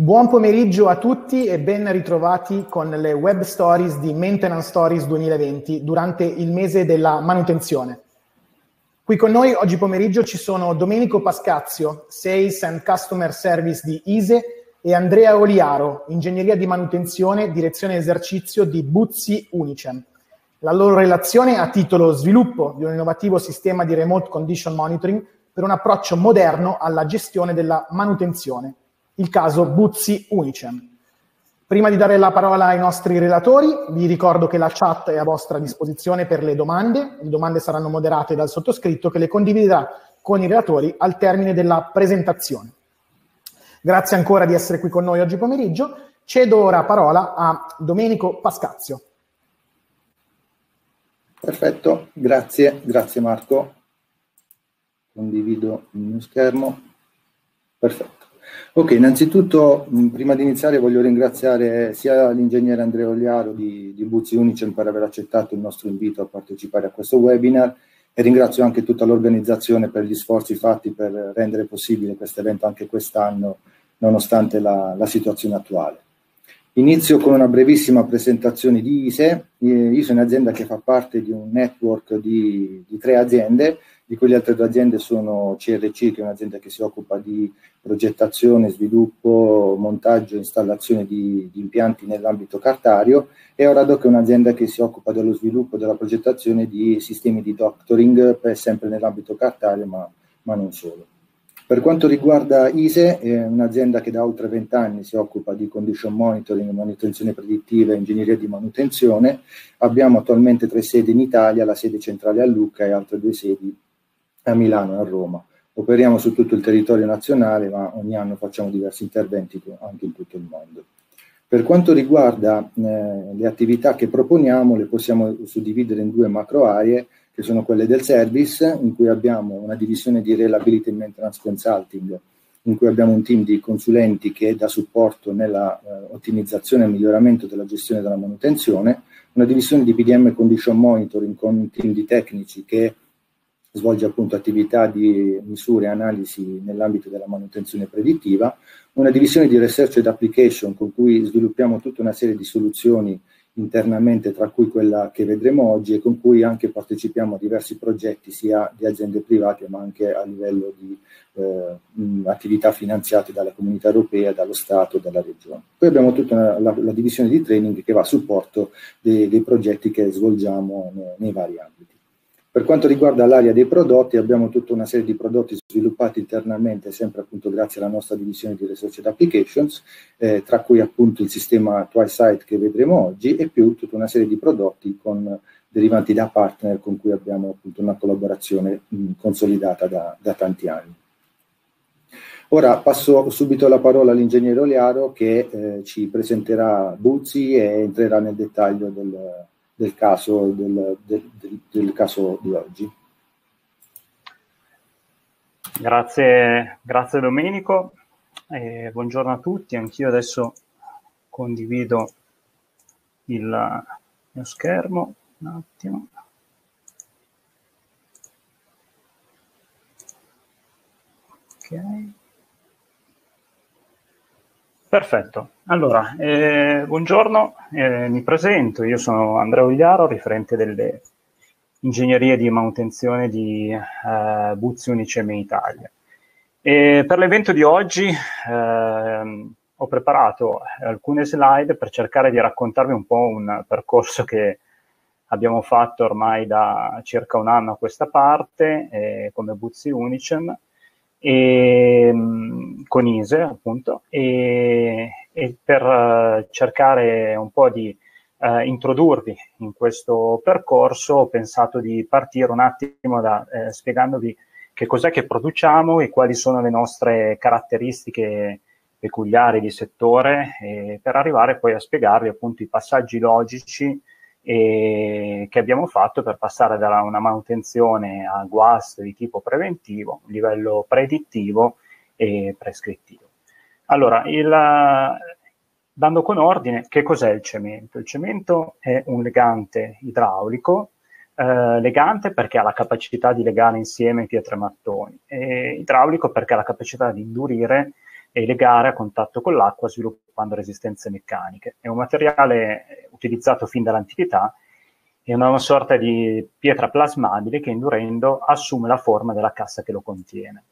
Buon pomeriggio a tutti e ben ritrovati con le web stories di Maintenance Stories 2020 durante il mese della manutenzione. Qui con noi oggi pomeriggio ci sono Domenico Pascazio, Sales and Customer Service di ISE, e Andrea Oliaro, Ingegneria di Manutenzione, Direzione Esercizio di Buzzi Unicem. La loro relazione ha titolo Sviluppo di un innovativo sistema di Remote Condition Monitoring per un approccio moderno alla gestione della manutenzione. Il caso Buzzi Unicem. Prima di dare la parola ai nostri relatori, vi ricordo che la chat è a vostra disposizione per le domande. Le domande saranno moderate dal sottoscritto, che le condividerà con i relatori al termine della presentazione. Grazie ancora di essere qui con noi oggi pomeriggio. Cedo ora parola a Domenico Pascazio. Perfetto, grazie Marco. Condivido il mio schermo. Perfetto. Ok, innanzitutto prima di iniziare voglio ringraziare sia l'ingegnere Andrea Oliaro di Buzzi Unicem per aver accettato il nostro invito a partecipare a questo webinar, e ringrazio anche tutta l'organizzazione per gli sforzi fatti per rendere possibile questo evento anche quest'anno, nonostante la situazione attuale. Inizio con una brevissima presentazione di ISE. ISE è un'azienda che fa parte di un network di 3 aziende, di cui le altre 2 aziende sono CRC, che è un'azienda che si occupa di progettazione, sviluppo, montaggio e installazione di impianti nell'ambito cartario, e Oradoc, che è un'azienda che si occupa dello sviluppo e della progettazione di sistemi di doctoring, sempre nell'ambito cartario, ma non solo. Per quanto riguarda ISE, è un'azienda che da oltre 20 anni si occupa di condition monitoring, manutenzione predittiva e ingegneria di manutenzione. Abbiamo attualmente 3 sedi in Italia, la sede centrale a Lucca e altre 2 sedi a Milano e a Roma. Operiamo su tutto il territorio nazionale, ma ogni anno facciamo diversi interventi anche in tutto il mondo. Per quanto riguarda le attività che proponiamo, le possiamo suddividere in 2 macro aree, che sono quelle del service, in cui abbiamo una divisione di Reliability and Maintenance Consulting, in cui abbiamo un team di consulenti che dà supporto nella ottimizzazione e miglioramento della gestione della manutenzione, una divisione di PDM Condition Monitoring con un team di tecnici che svolge appunto attività di misure e analisi nell'ambito della manutenzione predittiva, una divisione di Research and Application con cui sviluppiamo tutta una serie di soluzioni internamente, tra cui quella che vedremo oggi, e con cui anche partecipiamo a diversi progetti sia di aziende private ma anche a livello di attività finanziate dalla Comunità Europea, dallo Stato e dalla Regione. Poi abbiamo tutta la divisione di training che va a supporto dei progetti che svolgiamo nei vari ambiti. Per quanto riguarda l'area dei prodotti, abbiamo tutta una serie di prodotti sviluppati internamente, sempre appunto grazie alla nostra divisione di Research and Applications, tra cui appunto il sistema TwiSight che vedremo oggi, e più tutta una serie di prodotti derivanti da partner con cui abbiamo appunto una collaborazione consolidata da tanti anni. Ora passo subito la parola all'ingegnere Oliaro, che ci presenterà Buzzi e entrerà nel dettaglio del caso di oggi. Grazie Domenico, buongiorno a tutti. Anch'io adesso condivido il mio schermo un attimo. Ok. Perfetto, allora, buongiorno, mi presento, io sono Andrea Oliaro, referente delle ingegnerie di manutenzione di Buzzi Unicem in Italia. E per l'evento di oggi ho preparato alcune slide per cercare di raccontarvi un po' un percorso che abbiamo fatto ormai da circa un anno a questa parte come Buzzi Unicem, e con ISE appunto, e per cercare un po' di introdurvi in questo percorso ho pensato di partire un attimo spiegandovi che cos'è che produciamo e quali sono le nostre caratteristiche peculiari di settore, per arrivare poi a spiegarvi appunto i passaggi logici che abbiamo fatto per passare da una manutenzione a guast di tipo preventivo, livello predittivo e prescrittivo. Allora, dando con ordine, che cos'è il cemento? Il cemento è un legante idraulico, legante perché ha la capacità di legare insieme pietre e mattoni, e idraulico perché ha la capacità di indurire e le gare a contatto con l'acqua sviluppando resistenze meccaniche. È un materiale utilizzato fin dall'antichità, è una sorta di pietra plasmabile che indurendo assume la forma della cassa che lo contiene.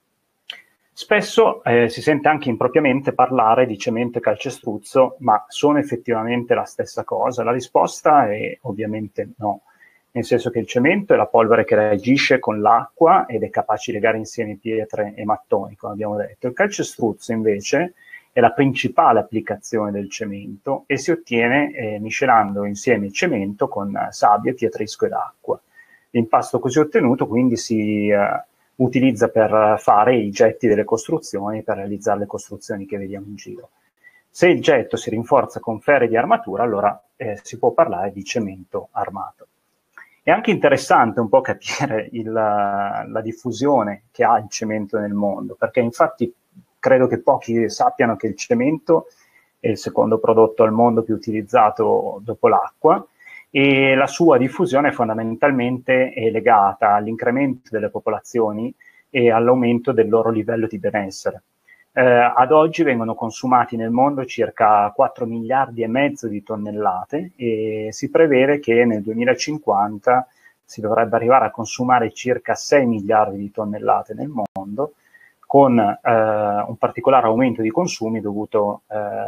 Spesso si sente anche impropriamente parlare di cemento e calcestruzzo, ma sono effettivamente la stessa cosa? La risposta è ovviamente no, nel senso che il cemento è la polvere che reagisce con l'acqua ed è capace di legare insieme pietre e mattoni, come abbiamo detto. Il calcestruzzo invece è la principale applicazione del cemento e si ottiene miscelando insieme il cemento con sabbia, pietrisco ed acqua. L'impasto così ottenuto quindi si utilizza per fare i getti delle costruzioni, per realizzare le costruzioni che vediamo in giro. Se il getto si rinforza con ferri di armatura, allora si può parlare di cemento armato. È anche interessante un po' capire la diffusione che ha il cemento nel mondo, perché infatti credo che pochi sappiano che il cemento è il secondo prodotto al mondo più utilizzato dopo l'acqua, e la sua diffusione fondamentalmente è legata all'incremento delle popolazioni e all'aumento del loro livello di benessere. Ad oggi vengono consumati nel mondo circa 4 miliardi e mezzo di tonnellate e si prevede che nel 2050 si dovrebbe arrivare a consumare circa 6 miliardi di tonnellate nel mondo, con un particolare aumento di consumi dovuto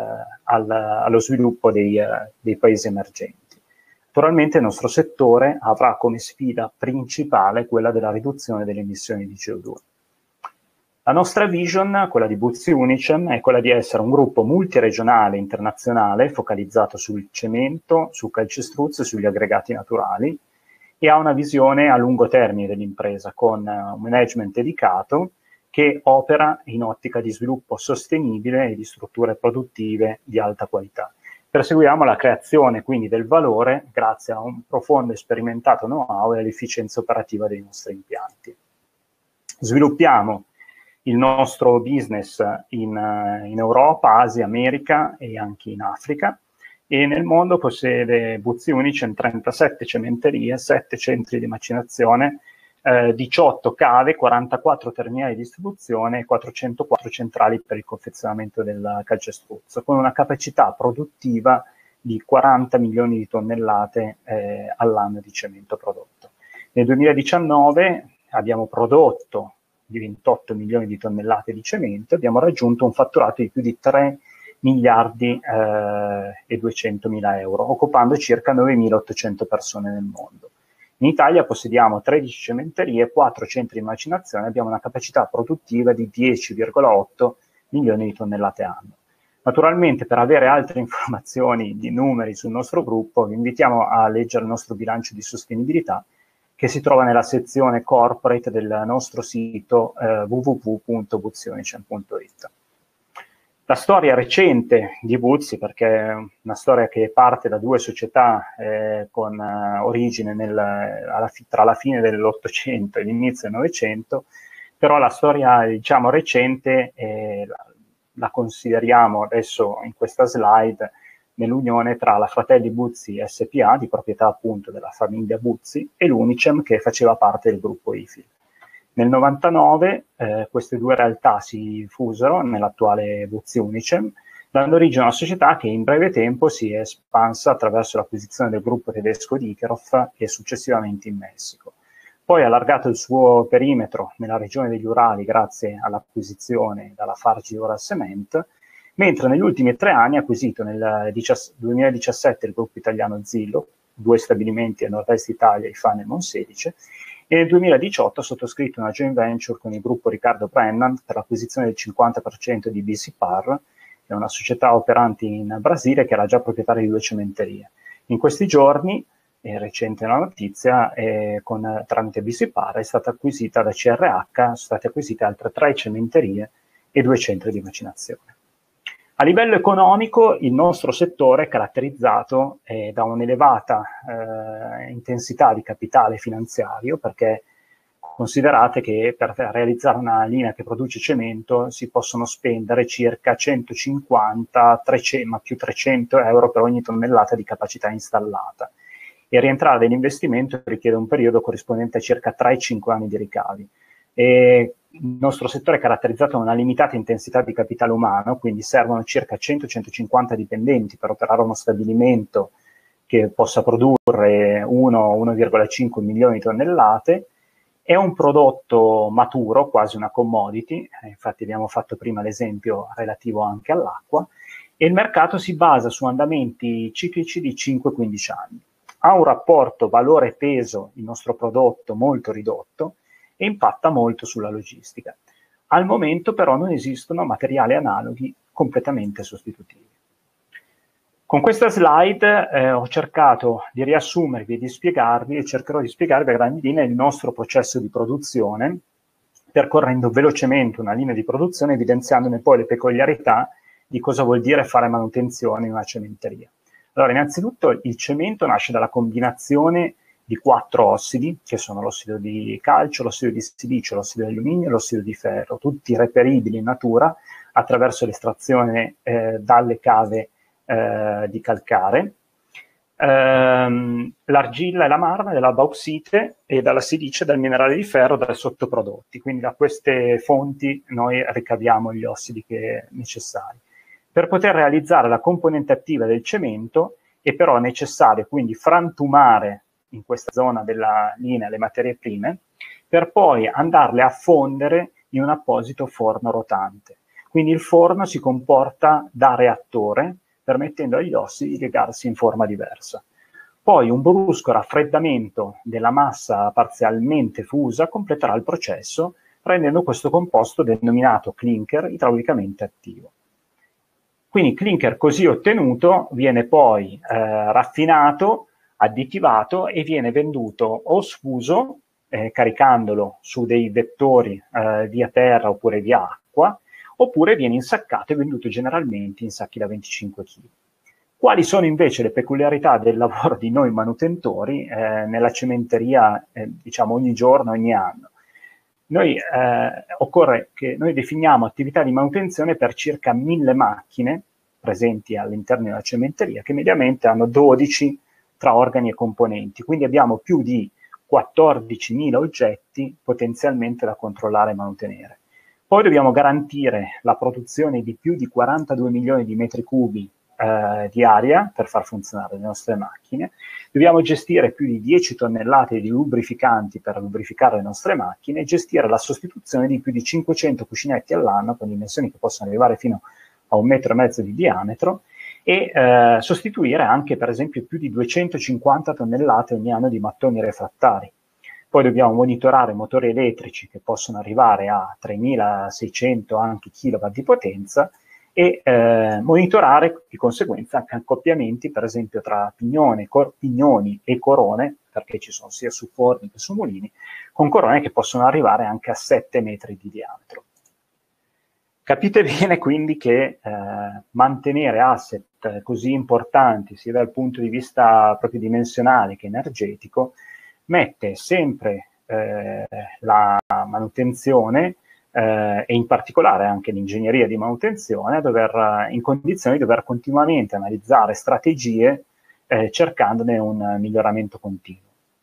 allo sviluppo dei paesi emergenti. Naturalmente il nostro settore avrà come sfida principale quella della riduzione delle emissioni di CO2. La nostra vision, quella di Buzzi Unicem, è quella di essere un gruppo multiregionale internazionale focalizzato sul cemento, sul calcestruzzo e sugli aggregati naturali, e ha una visione a lungo termine dell'impresa con un management dedicato che opera in ottica di sviluppo sostenibile e di strutture produttive di alta qualità. Perseguiamo la creazione quindi del valore grazie a un profondo e sperimentato know-how e all'efficienza operativa dei nostri impianti. Sviluppiamo il nostro business in Europa, Asia, America e anche in Africa, e nel mondo possiede Buzzi Unicem 37 cementerie, 7 centri di macinazione, 18 cave, 44 terminali di distribuzione e 404 centrali per il confezionamento del calcestruzzo, con una capacità produttiva di 40 milioni di tonnellate all'anno di cemento prodotto. Nel 2019 abbiamo prodotto di 28 milioni di tonnellate di cemento, abbiamo raggiunto un fatturato di più di 3 miliardi e 200 mila euro, occupando circa 9.800 persone nel mondo. In Italia possediamo 13 cementerie, 4 centri di macinazione, abbiamo una capacità produttiva di 10,8 milioni di tonnellate anno. Naturalmente, per avere altre informazioni di numeri sul nostro gruppo, vi invitiamo a leggere il nostro bilancio di sostenibilità, che si trova nella sezione corporate del nostro sito www.buzzionicem.it. La storia recente di Buzzi, perché è una storia che parte da due società con origine tra la fine dell'Ottocento e l'inizio del Novecento, però la storia, diciamo, recente la consideriamo adesso in questa slide nell'unione tra la Fratelli Buzzi SPA, di proprietà appunto della famiglia Buzzi, e l'Unicem, che faceva parte del gruppo IFIL. Nel 99 queste due realtà si fusero nell'attuale Buzzi Unicem, dando origine a una società che in breve tempo si è espansa attraverso l'acquisizione del gruppo tedesco di Icherov e successivamente in Messico. Poi ha allargato il suo perimetro nella regione degli Urali grazie all'acquisizione dalla Fargi Ural Cement, mentre negli ultimi 3 anni ha acquisito nel 2017 il gruppo italiano Zillo, 2 stabilimenti a Nord-Est Italia, Ifane e Monselice, e nel 2018 ha sottoscritto una joint venture con il gruppo Riccardo Brennan per l'acquisizione del 50% di BC Par, che è una società operante in Brasile che era già proprietaria di 2 cementerie. In questi giorni, è recente la notizia, tramite BC Par è stata acquisita da CRH, sono state acquisite altre 3 cementerie e 2 centri di macinazione. A livello economico il nostro settore è caratterizzato da un'elevata intensità di capitale finanziario, perché considerate che per realizzare una linea che produce cemento si possono spendere circa 150, 300, ma più 300 euro per ogni tonnellata di capacità installata, e rientrare dell'investimento richiede un periodo corrispondente a circa 3-5 anni di ricavi. E il nostro settore è caratterizzato da una limitata intensità di capitale umano, quindi servono circa 100-150 dipendenti per operare uno stabilimento che possa produrre 1,5 milioni di tonnellate. È un prodotto maturo, quasi una commodity, infatti abbiamo fatto prima l'esempio relativo anche all'acqua, e il mercato si basa su andamenti ciclici di 5-15 anni. Ha un rapporto valore-peso, il nostro prodotto, molto ridotto e impatta molto sulla logistica. Al momento però non esistono materiali analoghi completamente sostitutivi. Con questa slide ho cercato di riassumervi e di spiegarvi, e cercherò di spiegarvi a grandi linee il nostro processo di produzione, percorrendo velocemente una linea di produzione, evidenziandone poi le peculiarità di cosa vuol dire fare manutenzione in una cementeria. Allora, innanzitutto il cemento nasce dalla combinazione di 4 ossidi, che sono l'ossido di calcio, l'ossido di silicio, l'ossido di alluminio e l'ossido di ferro, tutti reperibili in natura attraverso l'estrazione dalle cave di calcare, l'argilla e la marna della bauxite e dalla silice, dal minerale di ferro, dai sottoprodotti. Quindi da queste fonti noi ricaviamo gli ossidi necessari. Per poter realizzare la componente attiva del cemento è però necessario quindi frantumare in questa zona della linea le materie prime per poi andarle a fondere in un apposito forno rotante. Quindi il forno si comporta da reattore, permettendo agli ossidi di legarsi in forma diversa. Poi un brusco raffreddamento della massa parzialmente fusa completerà il processo, rendendo questo composto denominato clinker idraulicamente attivo. Quindi il clinker così ottenuto viene poi raffinato, additivato e viene venduto o sfuso, caricandolo su dei vettori via terra oppure via acqua, oppure viene insaccato e venduto generalmente in sacchi da 25 kg. Quali sono invece le peculiarità del lavoro di noi manutentori nella cementeria, diciamo ogni giorno, ogni anno? Occorre che noi definiamo attività di manutenzione per circa 1000 macchine presenti all'interno della cementeria, che mediamente hanno 12 tra organi e componenti, quindi abbiamo più di 14.000 oggetti potenzialmente da controllare e mantenere. Poi dobbiamo garantire la produzione di più di 42 milioni di metri cubi di aria per far funzionare le nostre macchine. Dobbiamo gestire più di 10 tonnellate di lubrificanti per lubrificare le nostre macchine e gestire la sostituzione di più di 500 cuscinetti all'anno con dimensioni che possono arrivare fino a 1,5 metri di diametro e sostituire anche per esempio più di 250 tonnellate ogni anno di mattoni refrattari. Poi dobbiamo monitorare motori elettrici che possono arrivare a 3600 anche kW di potenza e monitorare di conseguenza anche accoppiamenti per esempio tra pignoni e corone, perché ci sono sia su forni che su mulini, con corone che possono arrivare anche a 7 metri di diametro. Capite bene quindi che mantenere asset così importanti sia dal punto di vista proprio dimensionale che energetico mette sempre la manutenzione e in particolare anche l'ingegneria di manutenzione in condizioni di dover continuamente analizzare strategie cercandone un miglioramento continuo.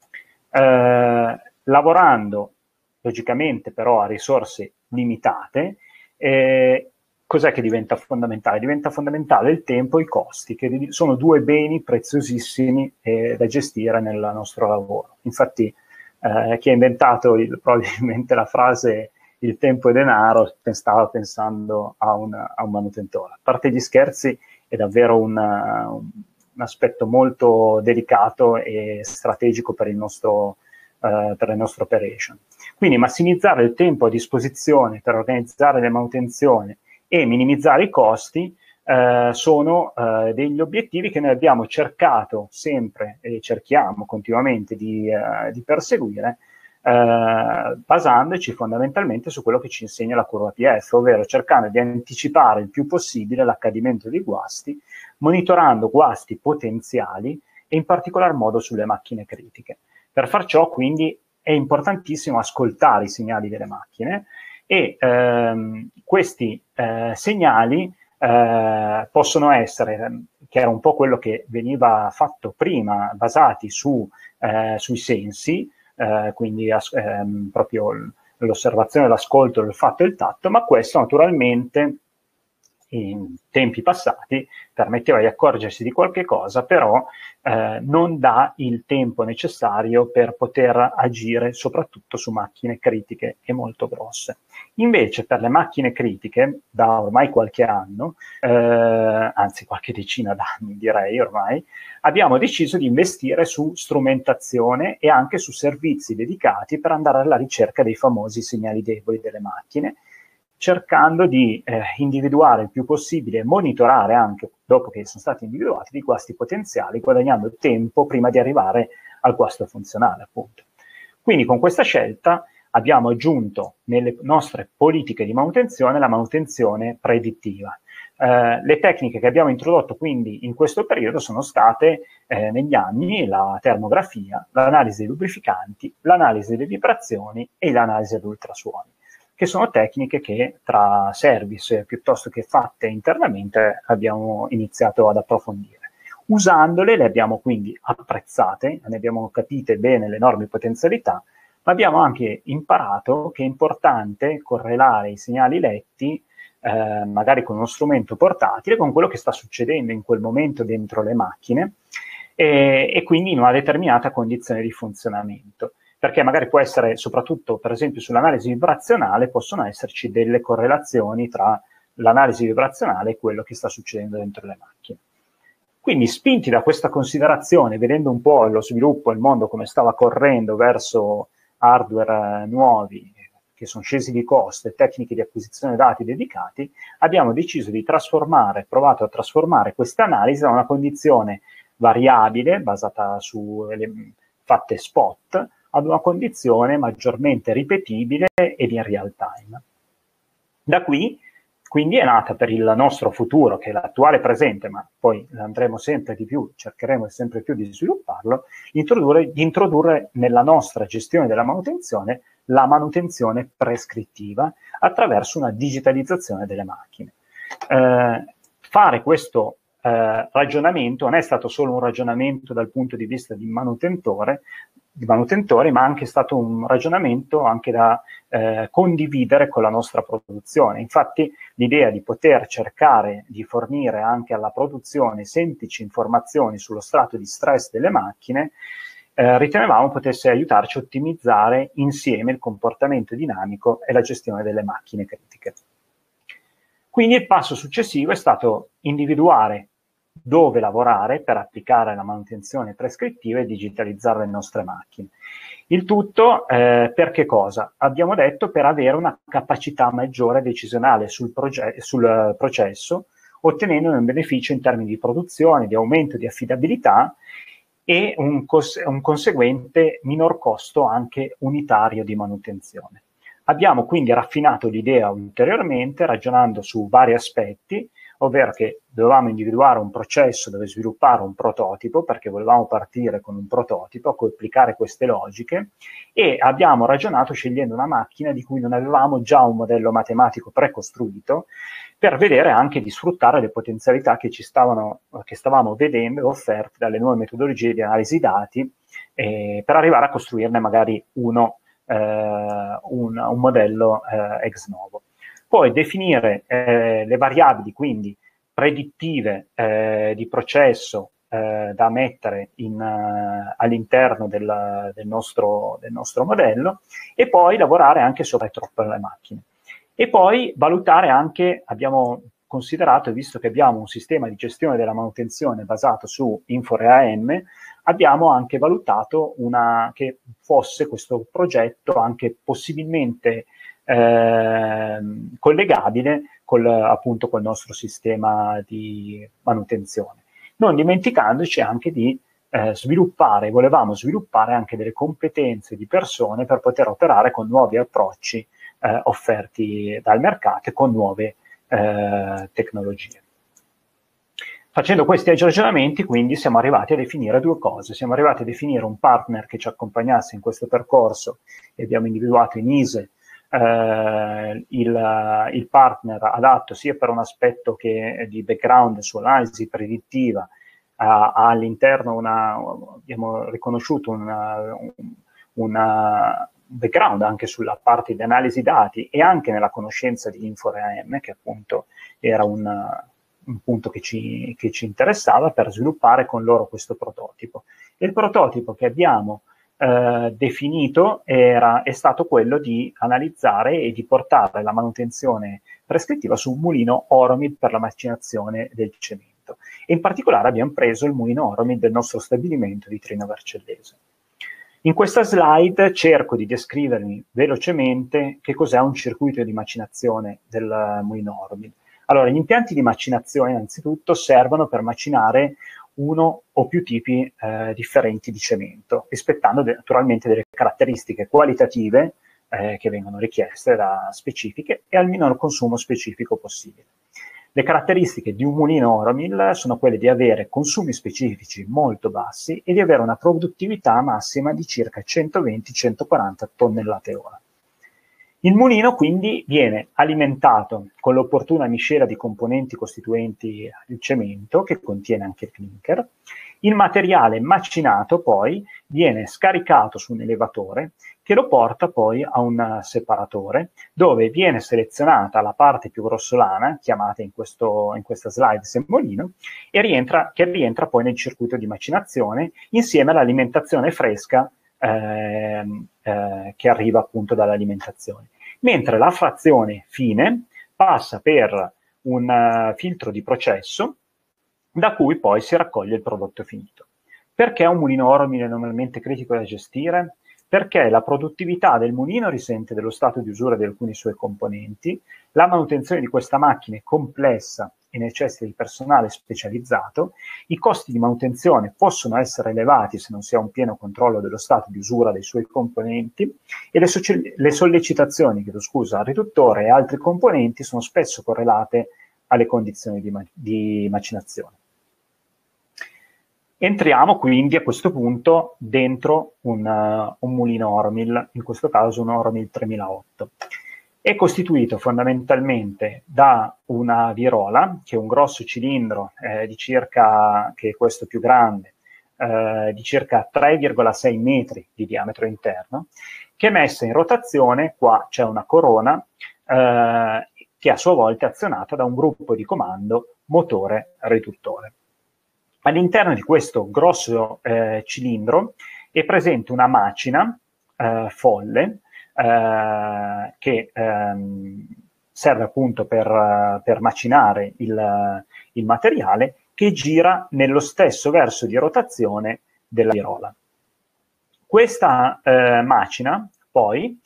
Lavorando logicamente però a risorse limitate, cos'è che diventa fondamentale? Diventa fondamentale il tempo e i costi, che sono due beni preziosissimi da gestire nel nostro lavoro. Infatti chi ha inventato probabilmente la frase il tempo è denaro stava pensando a un manutentore. A parte gli scherzi, è davvero un aspetto molto delicato e strategico per le nostre operation. Quindi massimizzare il tempo a disposizione per organizzare le manutenzioni e minimizzare i costi sono degli obiettivi che noi abbiamo cercato sempre e cerchiamo continuamente di perseguire, basandoci fondamentalmente su quello che ci insegna la curva PF, ovvero cercando di anticipare il più possibile l'accadimento di guasti, monitorando guasti potenziali e in particolar modo sulle macchine critiche. Per far ciò, quindi, è importantissimo ascoltare i segnali delle macchine e questi segnali possono essere, che era un po' quello che veniva fatto prima, basati sui sensi, quindi proprio l'osservazione, l'ascolto, l'olfatto e il tatto, ma questo naturalmente in tempi passati permetteva di accorgersi di qualche cosa, però non dà il tempo necessario per poter agire soprattutto su macchine critiche e molto grosse. Invece per le macchine critiche, da ormai qualche anno, anzi qualche decina d'anni direi ormai, abbiamo deciso di investire su strumentazione e anche su servizi dedicati per andare alla ricerca dei famosi segnali deboli delle macchine, cercando di individuare il più possibile e monitorare anche, dopo che sono stati individuati, dei guasti potenziali, guadagnando tempo prima di arrivare al guasto funzionale, appunto. Quindi con questa scelta abbiamo aggiunto nelle nostre politiche di manutenzione la manutenzione predittiva. Le tecniche che abbiamo introdotto quindi in questo periodo sono state negli anni la termografia, l'analisi dei lubrificanti, l'analisi delle vibrazioni e l'analisi ad ultrasuoni, che sono tecniche che tra service piuttosto che fatte internamente abbiamo iniziato ad approfondire. Usandole le abbiamo quindi apprezzate, ne abbiamo capite bene le enormi potenzialità, ma abbiamo anche imparato che è importante correlare i segnali letti magari con uno strumento portatile con quello che sta succedendo in quel momento dentro le macchine e quindi in una determinata condizione di funzionamento. Perché magari può essere, soprattutto per esempio sull'analisi vibrazionale, possono esserci delle correlazioni tra l'analisi vibrazionale e quello che sta succedendo dentro le macchine. Quindi spinti da questa considerazione, vedendo un po' lo sviluppo, il mondo come stava correndo verso hardware nuovi, che sono scesi di costo e tecniche di acquisizione dati dedicati, abbiamo deciso di provato a trasformare questa analisi da una condizione variabile, basata su fatte spot, ad una condizione maggiormente ripetibile ed in real time. Da qui, quindi, è nata per il nostro futuro, che è l'attuale presente, ma poi andremo sempre di più, cercheremo sempre più di svilupparlo, di introdurre nella nostra gestione della manutenzione la manutenzione prescrittiva attraverso una digitalizzazione delle macchine. Fare questo ragionamento non è stato solo un ragionamento dal punto di vista di manutentori, ma anche stato un ragionamento anche da condividere con la nostra produzione. Infatti l'idea di poter cercare di fornire anche alla produzione semplici informazioni sullo stato di stress delle macchine ritenevamo potesse aiutarci a ottimizzare insieme il comportamento dinamico e la gestione delle macchine critiche. Quindi il passo successivo è stato individuare dove lavorare per applicare la manutenzione prescrittiva e digitalizzare le nostre macchine. Il tutto per che cosa? Abbiamo detto per avere una capacità maggiore decisionale sul processo, ottenendo un beneficio in termini di produzione, di aumento di affidabilità e un conseguente minor costo anche unitario di manutenzione. Abbiamo quindi raffinato l'idea ulteriormente ragionando su vari aspetti, ovvero che dovevamo individuare un processo dove sviluppare un prototipo, perché volevamo partire con un prototipo, applicare queste logiche, e abbiamo ragionato scegliendo una macchina di cui non avevamo già un modello matematico precostruito, per vedere anche di sfruttare le potenzialità che stavamo vedendo offerte dalle nuove metodologie di analisi dati, per arrivare a costruirne magari un modello ex novo. Poi definire le variabili, quindi predittive di processo da mettere all'interno del nostro modello, e poi lavorare anche sul retro per le macchine. E poi valutare anche, abbiamo considerato, visto che abbiamo un sistema di gestione della manutenzione basato su InfoReAM, abbiamo anche valutato che fosse questo progetto anche possibilmente collegabile appunto col nostro sistema di manutenzione, non dimenticandoci anche di volevamo sviluppare anche delle competenze di persone per poter operare con nuovi approcci offerti dal mercato e con nuove tecnologie. Facendo questi ragionamenti, quindi, siamo arrivati a definire due cose. Siamo arrivati a definire un partner che ci accompagnasse in questo percorso e abbiamo individuato in ISE il partner adatto sia per un aspetto che di background su analisi predittiva, all'interno abbiamo riconosciuto background anche sulla parte di analisi dati e anche nella conoscenza di InfoReam, che appunto era un punto che ci interessava per sviluppare con loro questo prototipo. E il prototipo che abbiamo definito è stato quello di analizzare e di portare la manutenzione prescrittiva su un mulino Oromil per la macinazione del cemento. E in particolare abbiamo preso il mulino Oromil del nostro stabilimento di Trino Vercellese. In questa slide cerco di descrivervi velocemente che cos'è un circuito di macinazione del mulino Oromil. Allora, gli impianti di macinazione innanzitutto servono per macinare uno o più tipi differenti di cemento, rispettando naturalmente delle caratteristiche qualitative che vengono richieste da specifiche e al minor consumo specifico possibile. Le caratteristiche di un mulino Oromil sono quelle di avere consumi specifici molto bassi e di avere una produttività massima di circa 120-140 tonnellate ora. Il mulino quindi viene alimentato con l'opportuna miscela di componenti costituenti il cemento, che contiene anche il clinker. Il materiale macinato poi viene scaricato su un elevatore che lo porta poi a un separatore, dove viene selezionata la parte più grossolana, chiamata in questa slide semolino, e che rientra poi nel circuito di macinazione insieme all'alimentazione fresca che arriva appunto dall'alimentazione. Mentre la frazione fine passa per un filtro di processo da cui poi si raccoglie il prodotto finito. Perché un mulino Oromil è normalmente critico da gestire? Perché la produttività del mulino risente dello stato di usura di alcuni suoi componenti, la manutenzione di questa macchina è complessa e necessita di personale specializzato, i costi di manutenzione possono essere elevati se non si ha un pieno controllo dello stato di usura dei suoi componenti e le sollecitazioni, al riduttore e altri componenti sono spesso correlate alle condizioni di macinazione. Entriamo quindi a questo punto dentro un mulino Oromil, in questo caso un Oromil 3008. È costituito fondamentalmente da una virola, che è un grosso cilindro che è questo più grande, di circa 3,6 metri di diametro interno, che è messa in rotazione. Qua c'è una corona che a sua volta è azionata da un gruppo di comando motore-riduttore. All'interno di questo grosso cilindro è presente una macina folle che serve appunto per macinare il materiale, che gira nello stesso verso di rotazione della virola. Questa macina poi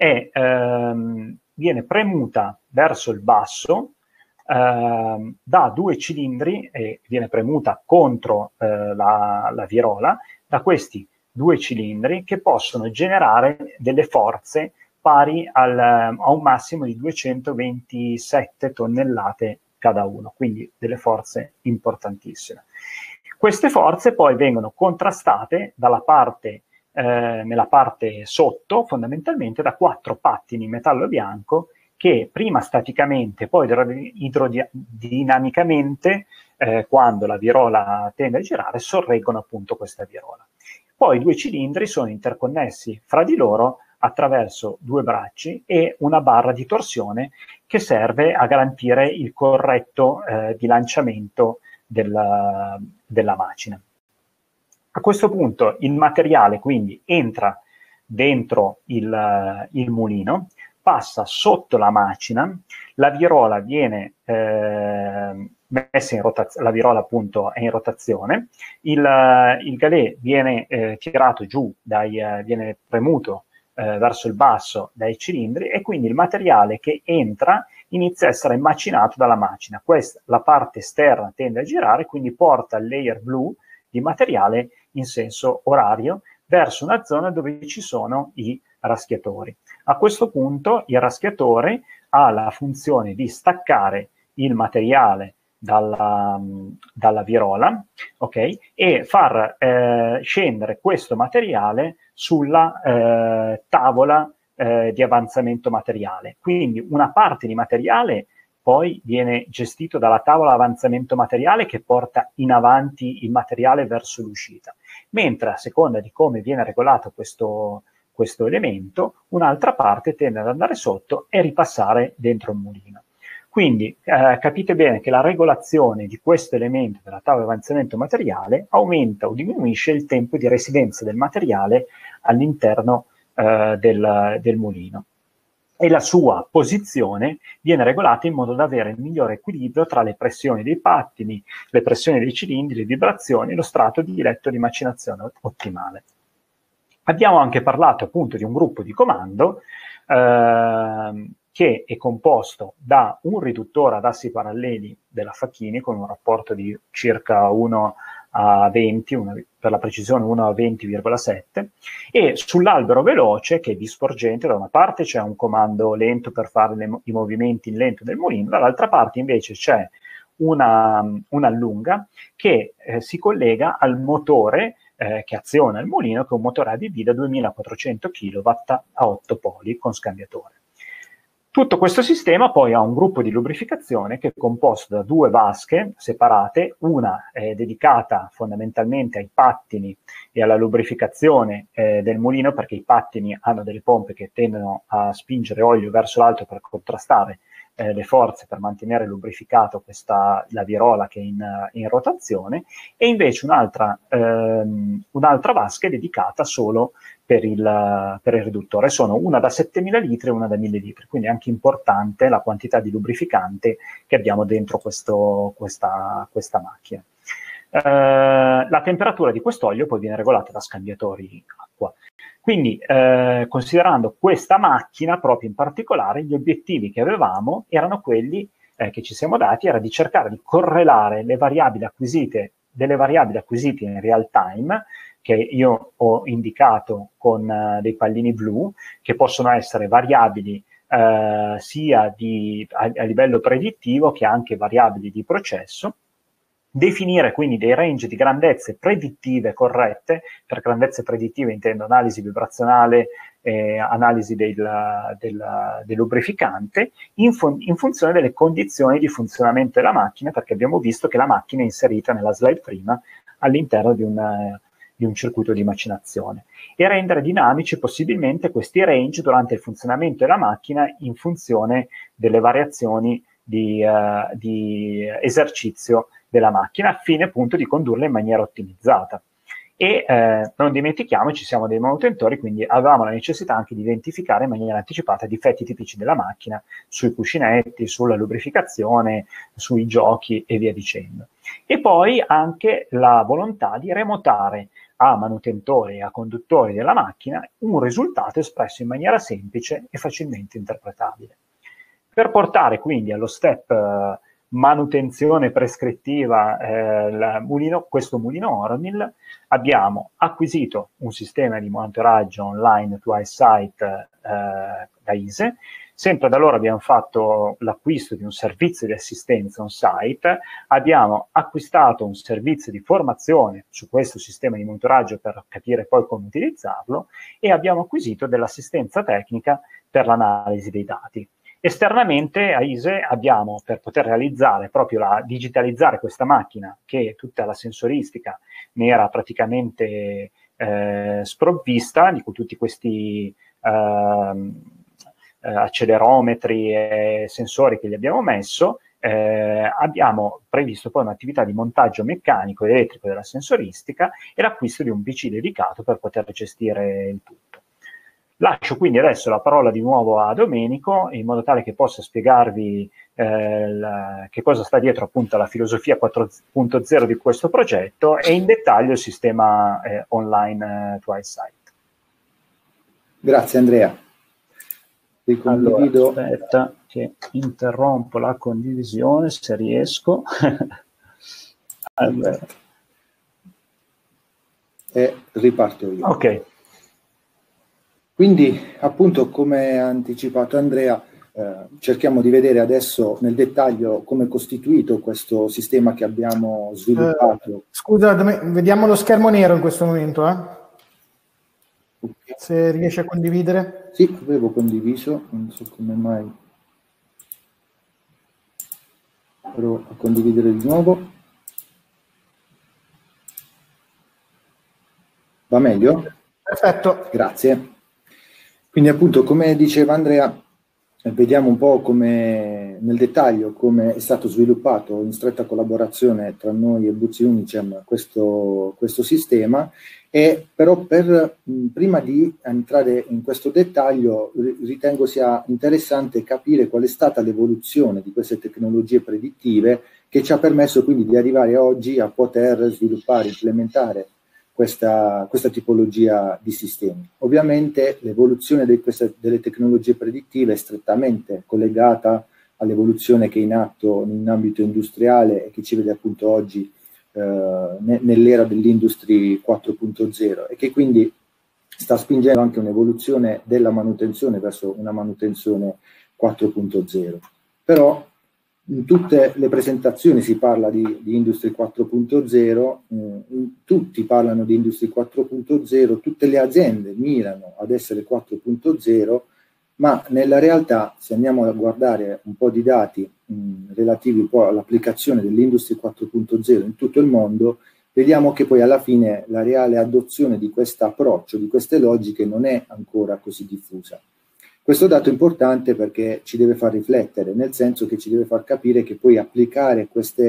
viene premuta verso il basso da due cilindri e viene premuta contro la virola da questi due cilindri, che possono generare delle forze pari a un massimo di 227 tonnellate cada uno, quindi delle forze importantissime. Queste forze poi vengono contrastate nella parte sotto, fondamentalmente da 4 pattini in metallo bianco che prima staticamente, poi idrodinamicamente, quando la virola tende a girare, sorreggono appunto questa virola. Poi i due cilindri sono interconnessi fra di loro attraverso 2 bracci e una barra di torsione che serve a garantire il corretto bilanciamento della macina. A questo punto il materiale quindi entra dentro il mulino, passa sotto la macina, la virola viene messa in rotazione, la virola appunto è in rotazione, il galè viene tirato giù, viene premuto verso il basso dai cilindri, e quindi il materiale che entra inizia a essere macinato dalla macina. La parte esterna tende a girare, quindi porta il layer blu di materiale in senso orario verso una zona dove ci sono i raschiatori. A questo punto il raschiatore ha la funzione di staccare il materiale dalla virola, okay, e far scendere questo materiale sulla tavola di avanzamento materiale. Quindi una parte di materiale poi viene gestito dalla tavola avanzamento materiale, che porta in avanti il materiale verso l'uscita, mentre a seconda di come viene regolato questo questo elemento, un'altra parte tende ad andare sotto e ripassare dentro il mulino. Quindi capite bene che la regolazione di questo elemento della tavola di avanzamento materiale aumenta o diminuisce il tempo di residenza del materiale all'interno del mulino, e la sua posizione viene regolata in modo da avere il migliore equilibrio tra le pressioni dei pattini, le pressioni dei cilindri, le vibrazioni e lo strato di letto di macinazione ottimale. Abbiamo anche parlato appunto di un gruppo di comando che è composto da un riduttore ad assi paralleli della Facchini con un rapporto di circa 1 a 20, per la precisione 1 a 20,7, e sull'albero veloce, che è bisporgente, da una parte c'è un comando lento per fare i movimenti in lento del mulino, dall'altra parte invece c'è un'allunga che si collega al motore che aziona il mulino, che è un motore ABB da 2400 kW a 8 poli con scambiatore. Tutto questo sistema poi ha un gruppo di lubrificazione che è composto da 2 vasche separate, una è dedicata fondamentalmente ai pattini e alla lubrificazione del mulino, perché i pattini hanno delle pompe che tendono a spingere olio verso l'alto per contrastare le forze, per mantenere lubrificato la virola che è in rotazione, e invece un'altra vasca è dedicata solo per il riduttore. Sono una da 7000 litri e una da 1000 litri, quindi è anche importante la quantità di lubrificante che abbiamo dentro questa macchina. La temperatura di quest'olio poi viene regolata da scambiatori acqua. Quindi, considerando questa macchina proprio in particolare, gli obiettivi che avevamo erano quelli che ci siamo dati, era di cercare di correlare le variabili acquisite, delle variabili acquisite in real time, che io ho indicato con dei pallini blu, che possono essere variabili sia a livello predittivo che anche variabili di processo, definire quindi dei range di grandezze predittive corrette. Per grandezze predittive intendo analisi vibrazionale, analisi del lubrificante, in funzione delle condizioni di funzionamento della macchina, perché abbiamo visto che la macchina è inserita nella slide prima all'interno di un circuito di macinazione, e rendere dinamici possibilmente questi range durante il funzionamento della macchina in funzione delle variazioni di esercizio della macchina, al fine appunto di condurla in maniera ottimizzata. E non dimentichiamoci, siamo dei manutentori, quindi avevamo la necessità anche di identificare in maniera anticipata difetti tipici della macchina sui cuscinetti, sulla lubrificazione, sui giochi e via dicendo. E poi anche la volontà di remotare a manutentori e a conduttori della macchina un risultato espresso in maniera semplice e facilmente interpretabile. Per portare quindi allo step manutenzione prescrittiva questo mulino Oronil, abbiamo acquisito un sistema di monitoraggio online Twice Site da ISE. Sempre da loro abbiamo fatto l'acquisto di un servizio di assistenza on site, abbiamo acquistato un servizio di formazione su questo sistema di monitoraggio per capire poi come utilizzarlo, e abbiamo acquisito dell'assistenza tecnica per l'analisi dei dati. Esternamente a ISE abbiamo, per poter realizzare proprio digitalizzare questa macchina, che tutta la sensoristica ne era praticamente sprovvista, di tutti questi accelerometri e sensori che gli abbiamo messo, abbiamo previsto poi un'attività di montaggio meccanico ed elettrico della sensoristica e l'acquisto di un PC dedicato per poter gestire il tutto. Lascio quindi adesso la parola di nuovo a Domenico, in modo tale che possa spiegarvi che cosa sta dietro appunto alla filosofia 4.0 di questo progetto e in dettaglio il sistema online Twice Site. Grazie Andrea. Allora, aspetta che interrompo la condivisione se riesco. Allora. E riparto io. Ok. Quindi, appunto, come ha anticipato Andrea, cerchiamo di vedere adesso nel dettaglio come è costituito questo sistema che abbiamo sviluppato. Scusa, vediamo lo schermo nero in questo momento, Okay. Se riesci a condividere. Sì, avevo condiviso, non so come mai. Provo a condividere di nuovo. Va meglio? Perfetto. Grazie. Quindi appunto, come diceva Andrea, vediamo un po' come nel dettaglio come è stato sviluppato in stretta collaborazione tra noi e Buzzi Unicem questo sistema, e però prima di entrare in questo dettaglio ritengo sia interessante capire qual è stata l'evoluzione di queste tecnologie predittive che ci ha permesso quindi di arrivare oggi a poter sviluppare, implementare questa tipologia di sistemi. Ovviamente l'evoluzione delle tecnologie predittive è strettamente collegata all'evoluzione che è in atto in ambito industriale e che ci vede appunto oggi nell'era dell'Industry 4.0 e che quindi sta spingendo anche un'evoluzione della manutenzione verso una manutenzione 4.0. Però in tutte le presentazioni si parla di Industry 4.0, tutti parlano di Industry 4.0, tutte le aziende mirano ad essere 4.0, ma nella realtà, se andiamo a guardare un po' di dati relativi un po' all'applicazione dell'Industry 4.0 in tutto il mondo, vediamo che poi alla fine la reale adozione di questo approccio, di queste logiche, non è ancora così diffusa. Questo dato è importante perché ci deve far riflettere, nel senso che ci deve far capire che poi applicare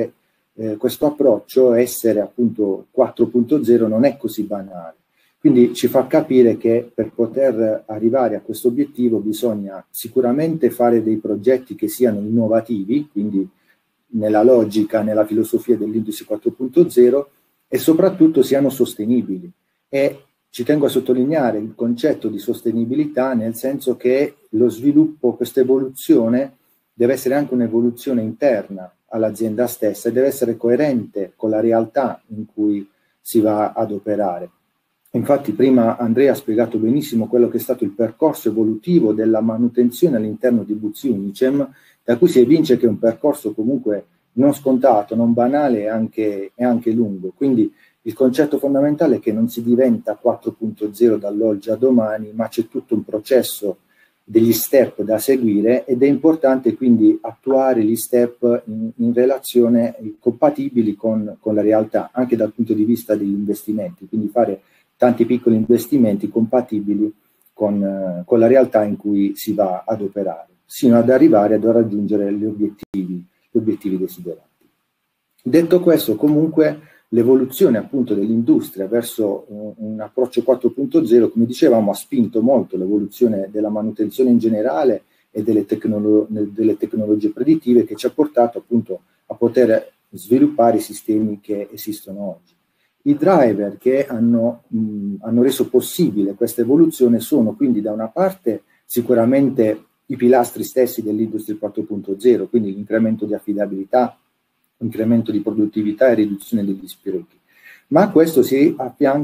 questo approccio, essere appunto 4.0, non è così banale. Quindi ci fa capire che per poter arrivare a questo obiettivo bisogna sicuramente fare dei progetti che siano innovativi, quindi nella logica, nella filosofia dell'Industry 4.0, e soprattutto siano sostenibili. E ci tengo a sottolineare il concetto di sostenibilità, nel senso che lo sviluppo, questa evoluzione, deve essere anche un'evoluzione interna all'azienda stessa e deve essere coerente con la realtà in cui si va ad operare. Infatti prima Andrea ha spiegato benissimo quello che è stato il percorso evolutivo della manutenzione all'interno di Buzzi Unicem, da cui si evince che è un percorso comunque non scontato, non banale e anche lungo. Quindi il concetto fondamentale è che non si diventa 4.0 dall'oggi a domani, ma c'è tutto un processo degli step da seguire ed è importante quindi attuare gli step in relazione compatibili con la realtà, anche dal punto di vista degli investimenti, quindi fare tanti piccoli investimenti compatibili con la realtà in cui si va ad operare, sino ad arrivare ad raggiungere gli obiettivi desiderati. Detto questo, comunque, l'evoluzione appunto dell'industria verso un approccio 4.0, come dicevamo, ha spinto molto l'evoluzione della manutenzione in generale e delle tecnologie predittive, che ci ha portato appunto a poter sviluppare i sistemi che esistono oggi. I driver che hanno reso possibile questa evoluzione sono quindi da una parte sicuramente i pilastri stessi dell'Industry 4.0, quindi l'incremento di affidabilità, incremento di produttività e riduzione degli sprechi. Ma a questo si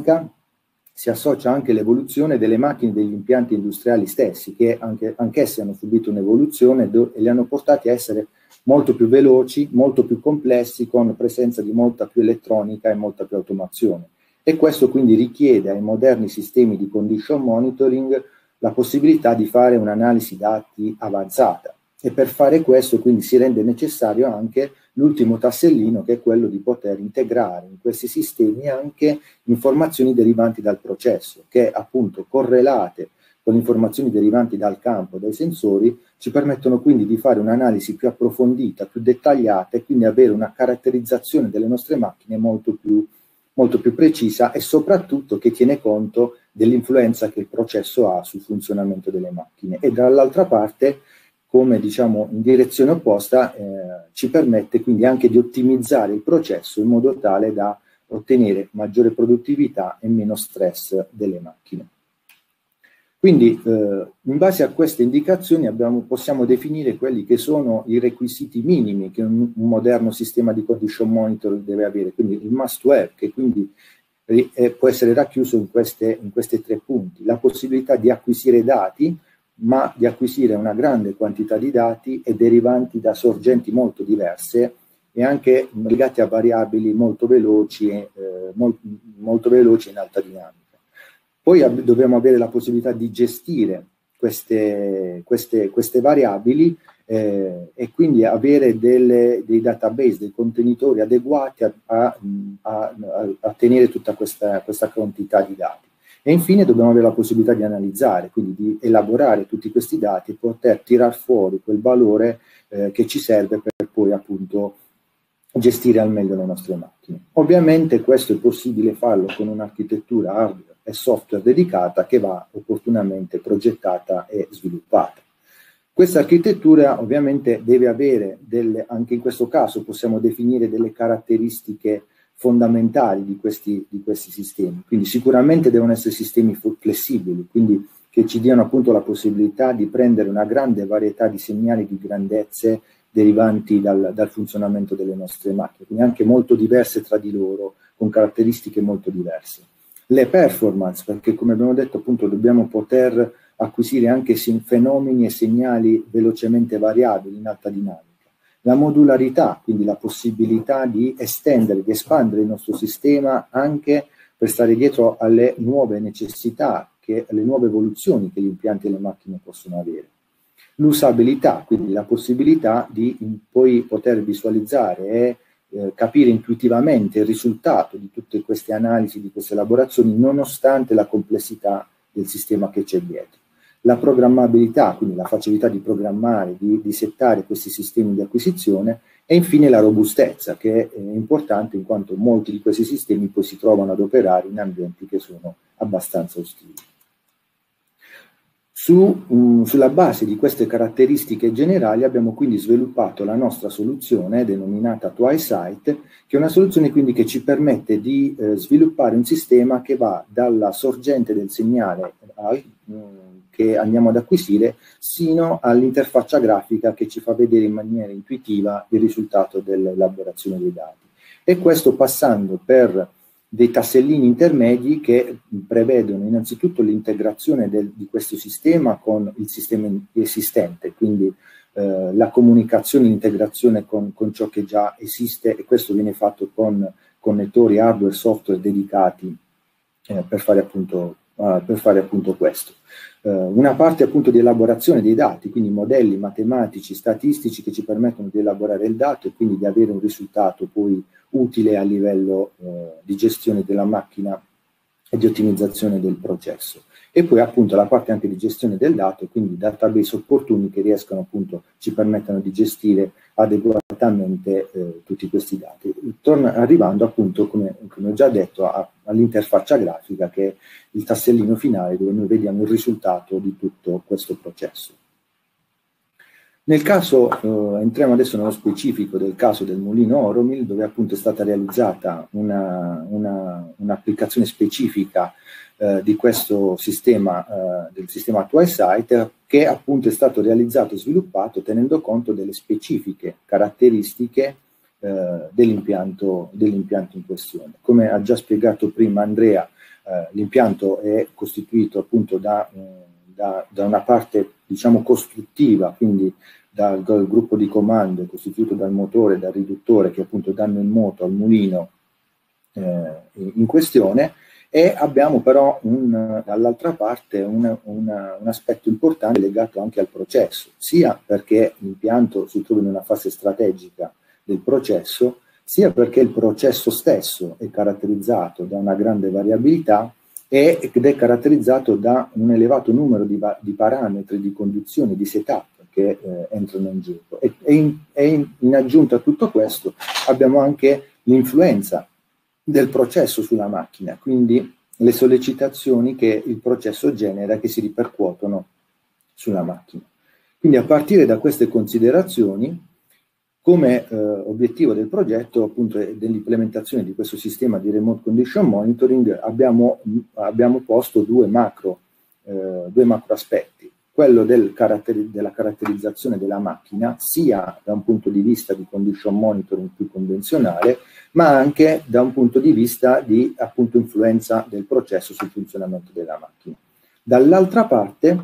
associa anche l'evoluzione delle macchine e degli impianti industriali stessi, che anch'essi hanno subito un'evoluzione e li hanno portati a essere molto più veloci, molto più complessi, con presenza di molta più elettronica e molta più automazione. E questo quindi richiede ai moderni sistemi di condition monitoring la possibilità di fare un'analisi dati avanzata. E per fare questo quindi si rende necessario anche l'ultimo tassellino, che è quello di poter integrare in questi sistemi anche informazioni derivanti dal processo, che appunto correlate con informazioni derivanti dal campo, dai sensori, ci permettono quindi di fare un'analisi più approfondita, più dettagliata e quindi avere una caratterizzazione delle nostre macchine molto più precisa e soprattutto che tiene conto dell'influenza che il processo ha sul funzionamento delle macchine. E dall'altra parte, come diciamo in direzione opposta, ci permette quindi anche di ottimizzare il processo in modo tale da ottenere maggiore produttività e meno stress delle macchine. Quindi in base a queste indicazioni possiamo definire quelli che sono i requisiti minimi che un moderno sistema di condition monitor deve avere, quindi il must have, che quindi può essere racchiuso in questi 3 punti: la possibilità di acquisire dati, ma di acquisire una grande quantità di dati e derivanti da sorgenti molto diverse e anche legati a variabili molto veloci e in alta dinamica. Poi dobbiamo avere la possibilità di gestire queste variabili e quindi avere dei database, dei contenitori adeguati a tenere tutta questa quantità di dati. E infine dobbiamo avere la possibilità di analizzare, quindi di elaborare tutti questi dati e poter tirar fuori quel valore che ci serve per poi appunto gestire al meglio le nostre macchine. Ovviamente questo è possibile farlo con un'architettura hardware e software dedicata che va opportunamente progettata e sviluppata. Questa architettura ovviamente deve avere anche in questo caso possiamo definire delle caratteristiche fondamentali di questi sistemi, quindi sicuramente devono essere sistemi flessibili, quindi che ci diano appunto la possibilità di prendere una grande varietà di segnali di grandezze derivanti dal funzionamento delle nostre macchine, quindi anche molto diverse tra di loro, con caratteristiche molto diverse. Le performance, perché come abbiamo detto appunto dobbiamo poter acquisire anche fenomeni e segnali velocemente variabili in alta dinamica. La modularità, quindi la possibilità di estendere, di espandere il nostro sistema anche per stare dietro alle nuove necessità, alle nuove evoluzioni che gli impianti e le macchine possono avere. L'usabilità, quindi la possibilità di poi poter visualizzare e capire intuitivamente il risultato di tutte queste analisi, di queste elaborazioni, nonostante la complessità del sistema che c'è dietro. La programmabilità, quindi la facilità di programmare, di settare questi sistemi di acquisizione, e infine la robustezza, che è importante in quanto molti di questi sistemi poi si trovano ad operare in ambienti che sono abbastanza ostili. Sulla base di queste caratteristiche generali abbiamo quindi sviluppato la nostra soluzione denominata TwiSight, che è una soluzione quindi che ci permette di sviluppare un sistema che va dalla sorgente del segnale che andiamo ad acquisire sino all'interfaccia grafica che ci fa vedere in maniera intuitiva il risultato dell'elaborazione dei dati. E questo passando per dei tassellini intermedi che prevedono innanzitutto l'integrazione di questo sistema con il sistema esistente, quindi la comunicazione e l'integrazione con ciò che già esiste, e questo viene fatto con connettori hardware e software dedicati per fare appunto questo. Una parte appunto di elaborazione dei dati, quindi modelli matematici, statistici che ci permettono di elaborare il dato e quindi di avere un risultato poi utile a livello di gestione della macchina e di ottimizzazione del processo. E poi appunto la parte anche di gestione del dato, quindi database opportuni che riescano appunto, ci permettono di gestire adeguatamente tutti questi dati. Arrivando appunto, come ho già detto, all'interfaccia grafica, che è il tassellino finale dove noi vediamo il risultato di tutto questo processo. Nel caso, entriamo adesso nello specifico del caso del mulino Oromil, dove appunto è stata realizzata un'applicazione specifica di questo sistema, del sistema TwiSight, che appunto è stato realizzato e sviluppato tenendo conto delle specifiche caratteristiche dell'impianto in questione. Come ha già spiegato prima Andrea, l'impianto è costituito appunto da una parte diciamo costruttiva, quindi dal gruppo di comando costituito dal motore, dal riduttore che appunto danno il moto al mulino in questione, e abbiamo però dall'altra parte un aspetto importante legato anche al processo, sia perché l'impianto si trova in una fase strategica del processo, sia perché il processo stesso è caratterizzato da una grande variabilità ed è caratterizzato da un elevato numero di parametri di conduzione, di setup che entrano in gioco. E in aggiunta a tutto questo abbiamo anche l'influenza del processo sulla macchina, quindi le sollecitazioni che il processo genera che si ripercuotono sulla macchina. Quindi a partire da queste considerazioni, come obiettivo del progetto, appunto dell'implementazione di questo sistema di remote condition monitoring, abbiamo posto due macro aspetti. Quello della caratterizzazione della macchina, sia da un punto di vista di condition monitoring più convenzionale, ma anche da un punto di vista di appunto influenza del processo sul funzionamento della macchina. Dall'altra parte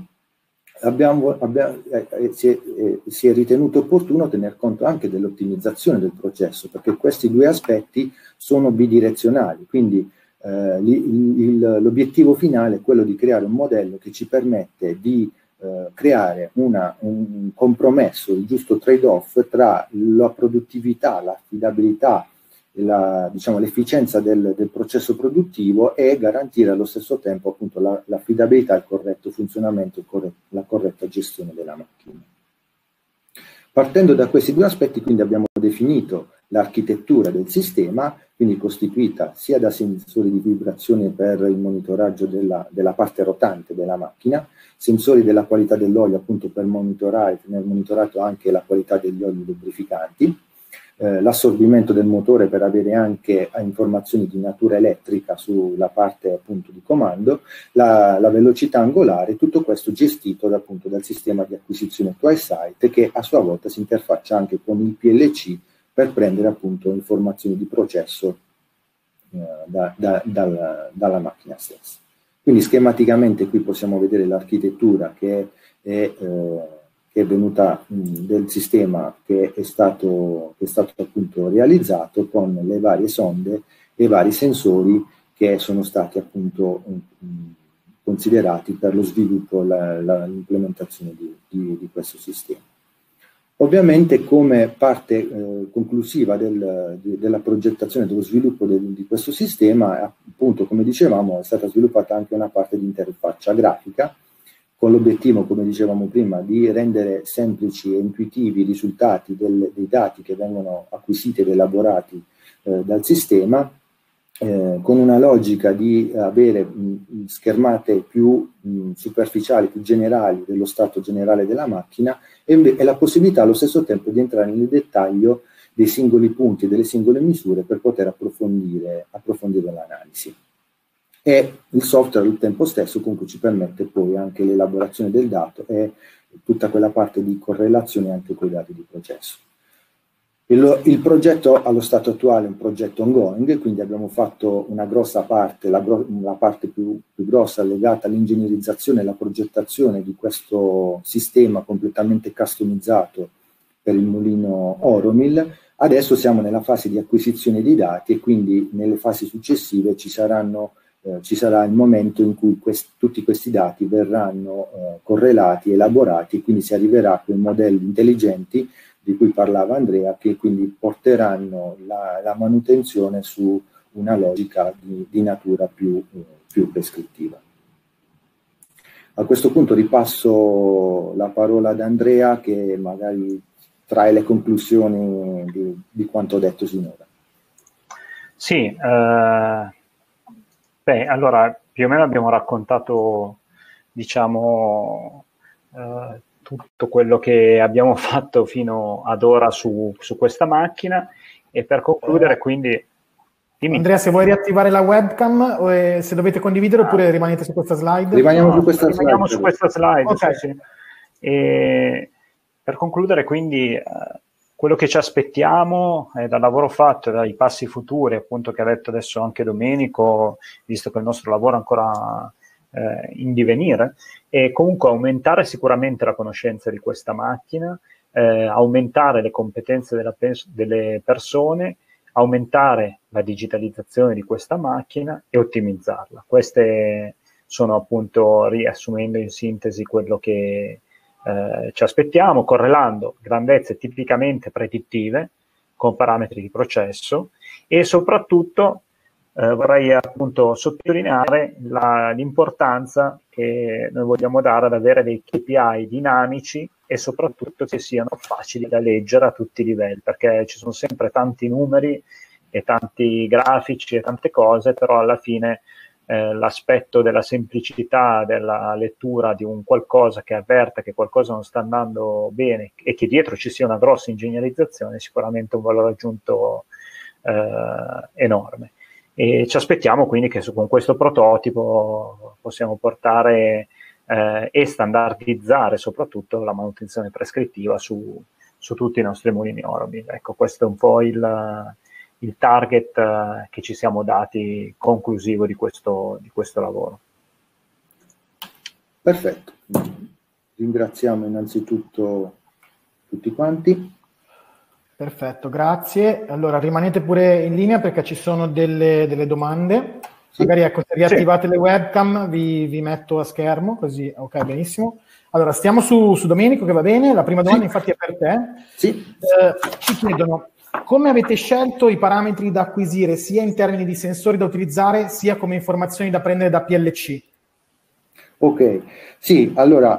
si è ritenuto opportuno tener conto anche dell'ottimizzazione del processo, perché questi due aspetti sono bidirezionali, quindi l'obiettivo finale è quello di creare un modello che ci permette di creare un compromesso, il giusto trade-off tra la produttività, l'affidabilità diciamo, l'efficienza del processo produttivo e garantire allo stesso tempo appunto l'affidabilità, il corretto funzionamento, la corretta gestione della macchina. Partendo da questi due aspetti, quindi abbiamo definito l'architettura del sistema, quindi costituita sia da sensori di vibrazione per il monitoraggio della parte rotante della macchina, sensori della qualità dell'olio appunto per monitorare, tenere monitorato anche la qualità degli oli lubrificanti, l'assorbimento del motore per avere anche informazioni di natura elettrica sulla parte appunto di comando, la velocità angolare, tutto questo gestito appunto dal sistema di acquisizione TwiSight, che a sua volta si interfaccia anche con il PLC per prendere appunto informazioni di processo dalla macchina stessa. Quindi schematicamente qui possiamo vedere l'architettura che è venuta del sistema che è stato appunto realizzato con le varie sonde e i vari sensori che sono stati appunto considerati per lo sviluppo e l'implementazione di questo sistema. Ovviamente come parte conclusiva della progettazione, dello sviluppo di questo sistema, appunto come dicevamo, è stata sviluppata anche una parte di interfaccia grafica, con l'obiettivo, come dicevamo prima, di rendere semplici e intuitivi i risultati dei dati che vengono acquisiti ed elaborati dal sistema, con una logica di avere schermate più superficiali, più generali dello stato generale della macchina e la possibilità allo stesso tempo di entrare nel dettaglio dei singoli punti e delle singole misure per poter approfondire l'analisi. E il software al tempo stesso comunque ci permette poi anche l'elaborazione del dato e tutta quella parte di correlazione anche con i dati di processo. Il progetto allo stato attuale è un progetto ongoing, quindi abbiamo fatto una grossa parte, la parte più grossa legata all'ingegnerizzazione e alla progettazione di questo sistema completamente customizzato per il mulino Oromil. Adesso siamo nella fase di acquisizione dei dati e quindi nelle fasi successive ci sarà il momento in cui tutti questi dati verranno correlati, elaborati, e quindi si arriverà a quei modelli intelligenti di cui parlava Andrea, che quindi porteranno la manutenzione su una logica di natura più prescrittiva. A questo punto ripasso la parola ad Andrea, che magari trae le conclusioni di quanto detto sinora. Sì, allora più o meno abbiamo raccontato, diciamo, tutto quello che abbiamo fatto fino ad ora su questa macchina, e per concludere quindi... Dimmi. Andrea, se vuoi riattivare la webcam o se dovete condividere oppure rimanete su questa slide? Rimaniamo su questa slide. Okay. Sì. E per concludere quindi quello che ci aspettiamo dal lavoro fatto e dai passi futuri, appunto, che ha detto adesso anche Domenico, visto che il nostro lavoro è ancora in divenire, e comunque aumentare sicuramente la conoscenza di questa macchina, aumentare le competenze delle persone, aumentare la digitalizzazione di questa macchina e ottimizzarla. Queste sono appunto, riassumendo in sintesi, quello che ci aspettiamo, correlando grandezze tipicamente predittive con parametri di processo, e soprattutto vorrei appunto sottolineare l'importanza che noi vogliamo dare ad avere dei KPI dinamici e soprattutto che siano facili da leggere a tutti i livelli, perché ci sono sempre tanti numeri e tanti grafici e tante cose, però alla fine l'aspetto della semplicità della lettura di un qualcosa che avverta che qualcosa non sta andando bene e che dietro ci sia una grossa ingegnerizzazione è sicuramente un valore aggiunto enorme. E ci aspettiamo quindi che con questo prototipo possiamo portare e standardizzare soprattutto la manutenzione prescrittiva su tutti i nostri mulini Oromil. Ecco, questo è un po' il target che ci siamo dati conclusivo di questo lavoro. Perfetto, ringraziamo innanzitutto tutti quanti. Perfetto, grazie. Allora rimanete pure in linea perché ci sono delle domande. Sì. Magari ecco, se riattivate le webcam vi metto a schermo, così ok, benissimo. Allora stiamo su Domenico, che va bene. La prima domanda infatti è per te. Sì. Ci chiedono: Come avete scelto i parametri da acquisire, sia in termini di sensori da utilizzare, sia come informazioni da prendere da PLC? Ok, sì, allora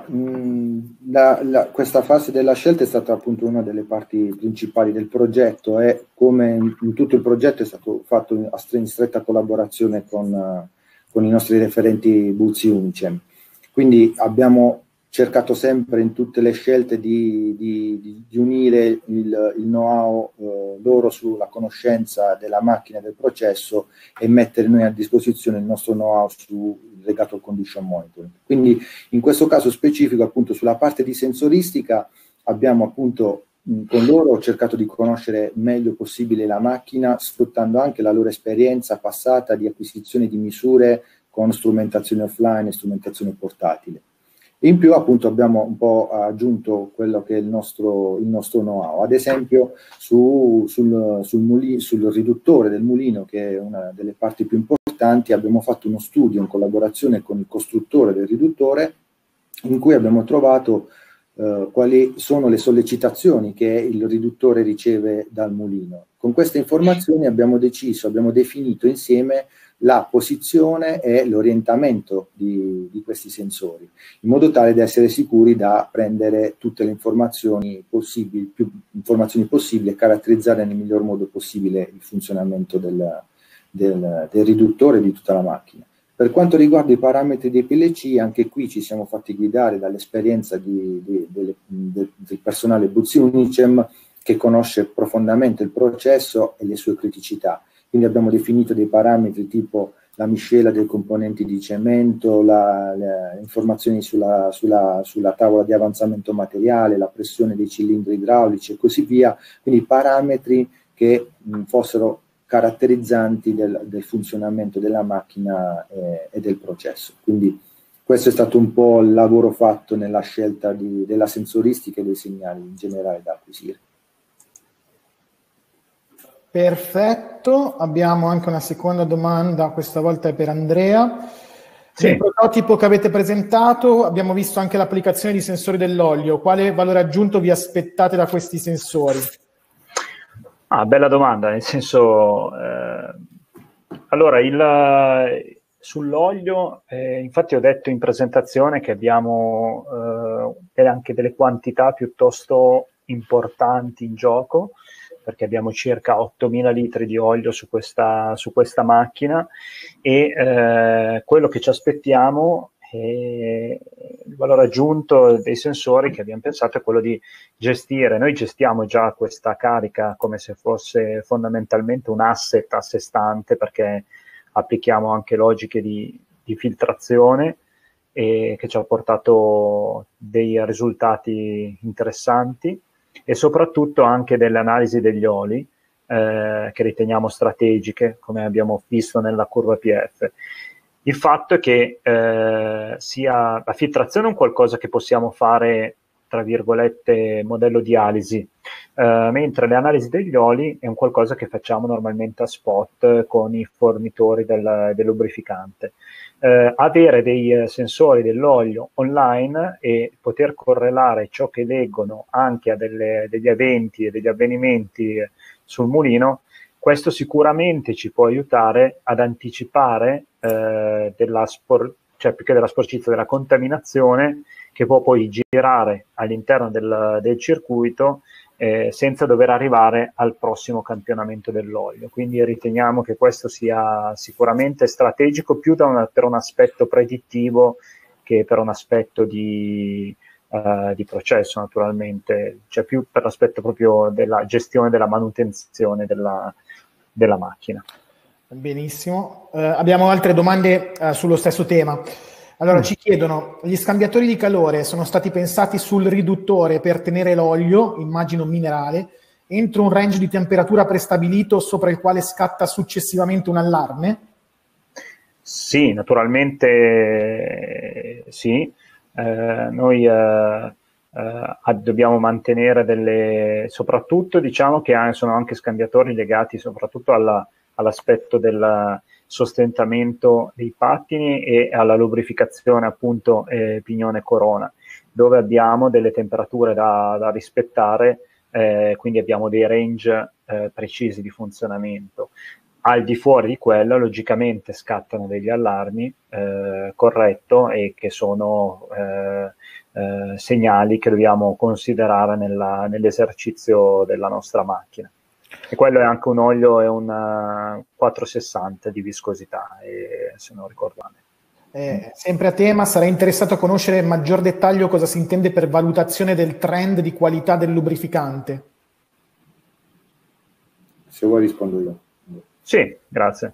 questa fase della scelta è stata appunto una delle parti principali del progetto e come in tutto il progetto è stato fatto in stretta collaborazione con i nostri referenti Buzzi Unicem. Quindi abbiamo cercato sempre in tutte le scelte di unire il know-how loro sulla conoscenza della macchina e del processo e mettere noi a disposizione il nostro know-how legato al condition monitoring. Quindi in questo caso specifico appunto sulla parte di sensoristica abbiamo appunto con loro cercato di conoscere meglio possibile la macchina, sfruttando anche la loro esperienza passata di acquisizione di misure con strumentazione offline e strumentazione portatile. In più appunto abbiamo un po' aggiunto quello che è il nostro know-how, ad esempio sul riduttore del mulino, che è una delle parti più importanti. Abbiamo fatto uno studio in collaborazione con il costruttore del riduttore in cui abbiamo trovato quali sono le sollecitazioni che il riduttore riceve dal mulino. Con queste informazioni abbiamo definito insieme la posizione e l'orientamento di questi sensori, in modo tale da essere sicuri da prendere tutte le informazioni possibili, più informazioni possibili, e caratterizzare nel miglior modo possibile il funzionamento del riduttore di tutta la macchina. Per quanto riguarda i parametri dei PLC, anche qui ci siamo fatti guidare dall'esperienza del personale Buzzi Unicem, che conosce profondamente il processo e le sue criticità. Quindi abbiamo definito dei parametri tipo la miscela dei componenti di cemento, le informazioni sulla tavola di avanzamento materiale, la pressione dei cilindri idraulici e così via, quindi parametri che fossero caratterizzanti del funzionamento della macchina e del processo. Quindi questo è stato un po' il lavoro fatto nella scelta della sensoristica e dei segnali in generale da acquisire. Perfetto, abbiamo anche una seconda domanda, questa volta è per Andrea. Sì. Nel prototipo che avete presentato abbiamo visto anche l'applicazione di sensori dell'olio. Quale valore aggiunto vi aspettate da questi sensori? Bella domanda, nel senso, allora sull'olio, infatti ho detto in presentazione che abbiamo anche delle quantità piuttosto importanti in gioco, perché abbiamo circa 8.000 litri di olio su questa macchina e quello che ci aspettiamo il valore aggiunto dei sensori che abbiamo pensato è quello di gestire. Noi gestiamo già questa carica come se fosse fondamentalmente un asset a sé stante, perché applichiamo anche logiche di filtrazione che ci ha portato dei risultati interessanti, e soprattutto anche delle analisi degli oli che riteniamo strategiche, come abbiamo visto nella curva PF. Il fatto è che sia la filtrazione è un qualcosa che possiamo fare, tra virgolette, modello dialisi, mentre le analisi degli oli è un qualcosa che facciamo normalmente a spot con i fornitori del lubrificante. Avere dei sensori dell'olio online e poter correlare ciò che leggono anche a degli eventi e degli avvenimenti sul mulino, questo sicuramente ci può aiutare ad anticipare cioè più che della sporcizia, della contaminazione che può poi girare all'interno del circuito senza dover arrivare al prossimo campionamento dell'olio. Quindi riteniamo che questo sia sicuramente strategico più per un aspetto predittivo che per un aspetto di processo, naturalmente, cioè più per l'aspetto proprio della gestione della manutenzione della macchina. Benissimo. Abbiamo altre domande sullo stesso tema. Allora, ci chiedono, gli scambiatori di calore sono stati pensati sul riduttore per tenere l'olio, immagino minerale, entro un range di temperatura prestabilito sopra il quale scatta successivamente un allarme? Sì, naturalmente sì. Noi dobbiamo mantenere soprattutto diciamo che sono anche scambiatori legati soprattutto all'aspetto del sostentamento dei pattini e alla lubrificazione appunto pignone corona, dove abbiamo delle temperature da rispettare quindi abbiamo dei range precisi di funzionamento. Al di fuori di quello, logicamente, scattano degli allarmi, corretto, e che sono segnali che dobbiamo considerare nell'esercizio della nostra macchina. E quello è anche un olio e un 460 di viscosità, se non ricordo male. Sempre a tema, sarei interessato a conoscere in maggior dettaglio cosa si intende per valutazione del trend di qualità del lubrificante. Se vuoi rispondo io. Sì, grazie.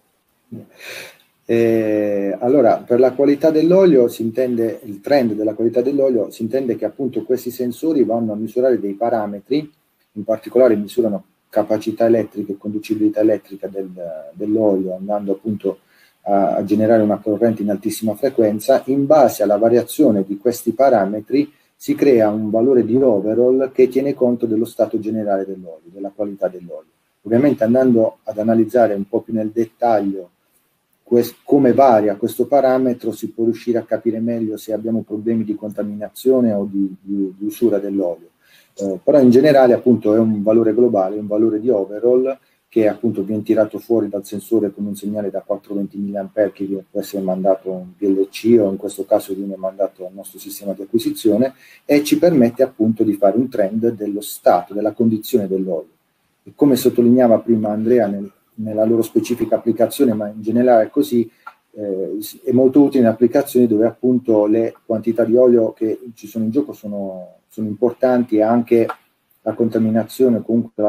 Allora, per la qualità dell'olio si intende, il trend della qualità dell'olio, si intende che appunto questi sensori vanno a misurare dei parametri, in particolare misurano capacità elettrica e conducibilità elettrica dell'olio, andando appunto a generare una corrente in altissima frequenza. In base alla variazione di questi parametri si crea un valore di overall che tiene conto dello stato generale dell'olio, della qualità dell'olio. Ovviamente, andando ad analizzare un po' più nel dettaglio come varia questo parametro, si può riuscire a capire meglio se abbiamo problemi di contaminazione o di usura dell'olio. Però in generale appunto è un valore globale, un valore di overall che appunto viene tirato fuori dal sensore con un segnale da 420 mA che può essere mandato a un PLC, o in questo caso viene mandato al nostro sistema di acquisizione, e ci permette appunto di fare un trend dello stato, della condizione dell'olio. E come sottolineava prima Andrea nella loro specifica applicazione, ma in generale così, è molto utile in applicazioni dove appunto le quantità di olio che ci sono in gioco sono importanti, e anche la contaminazione, comunque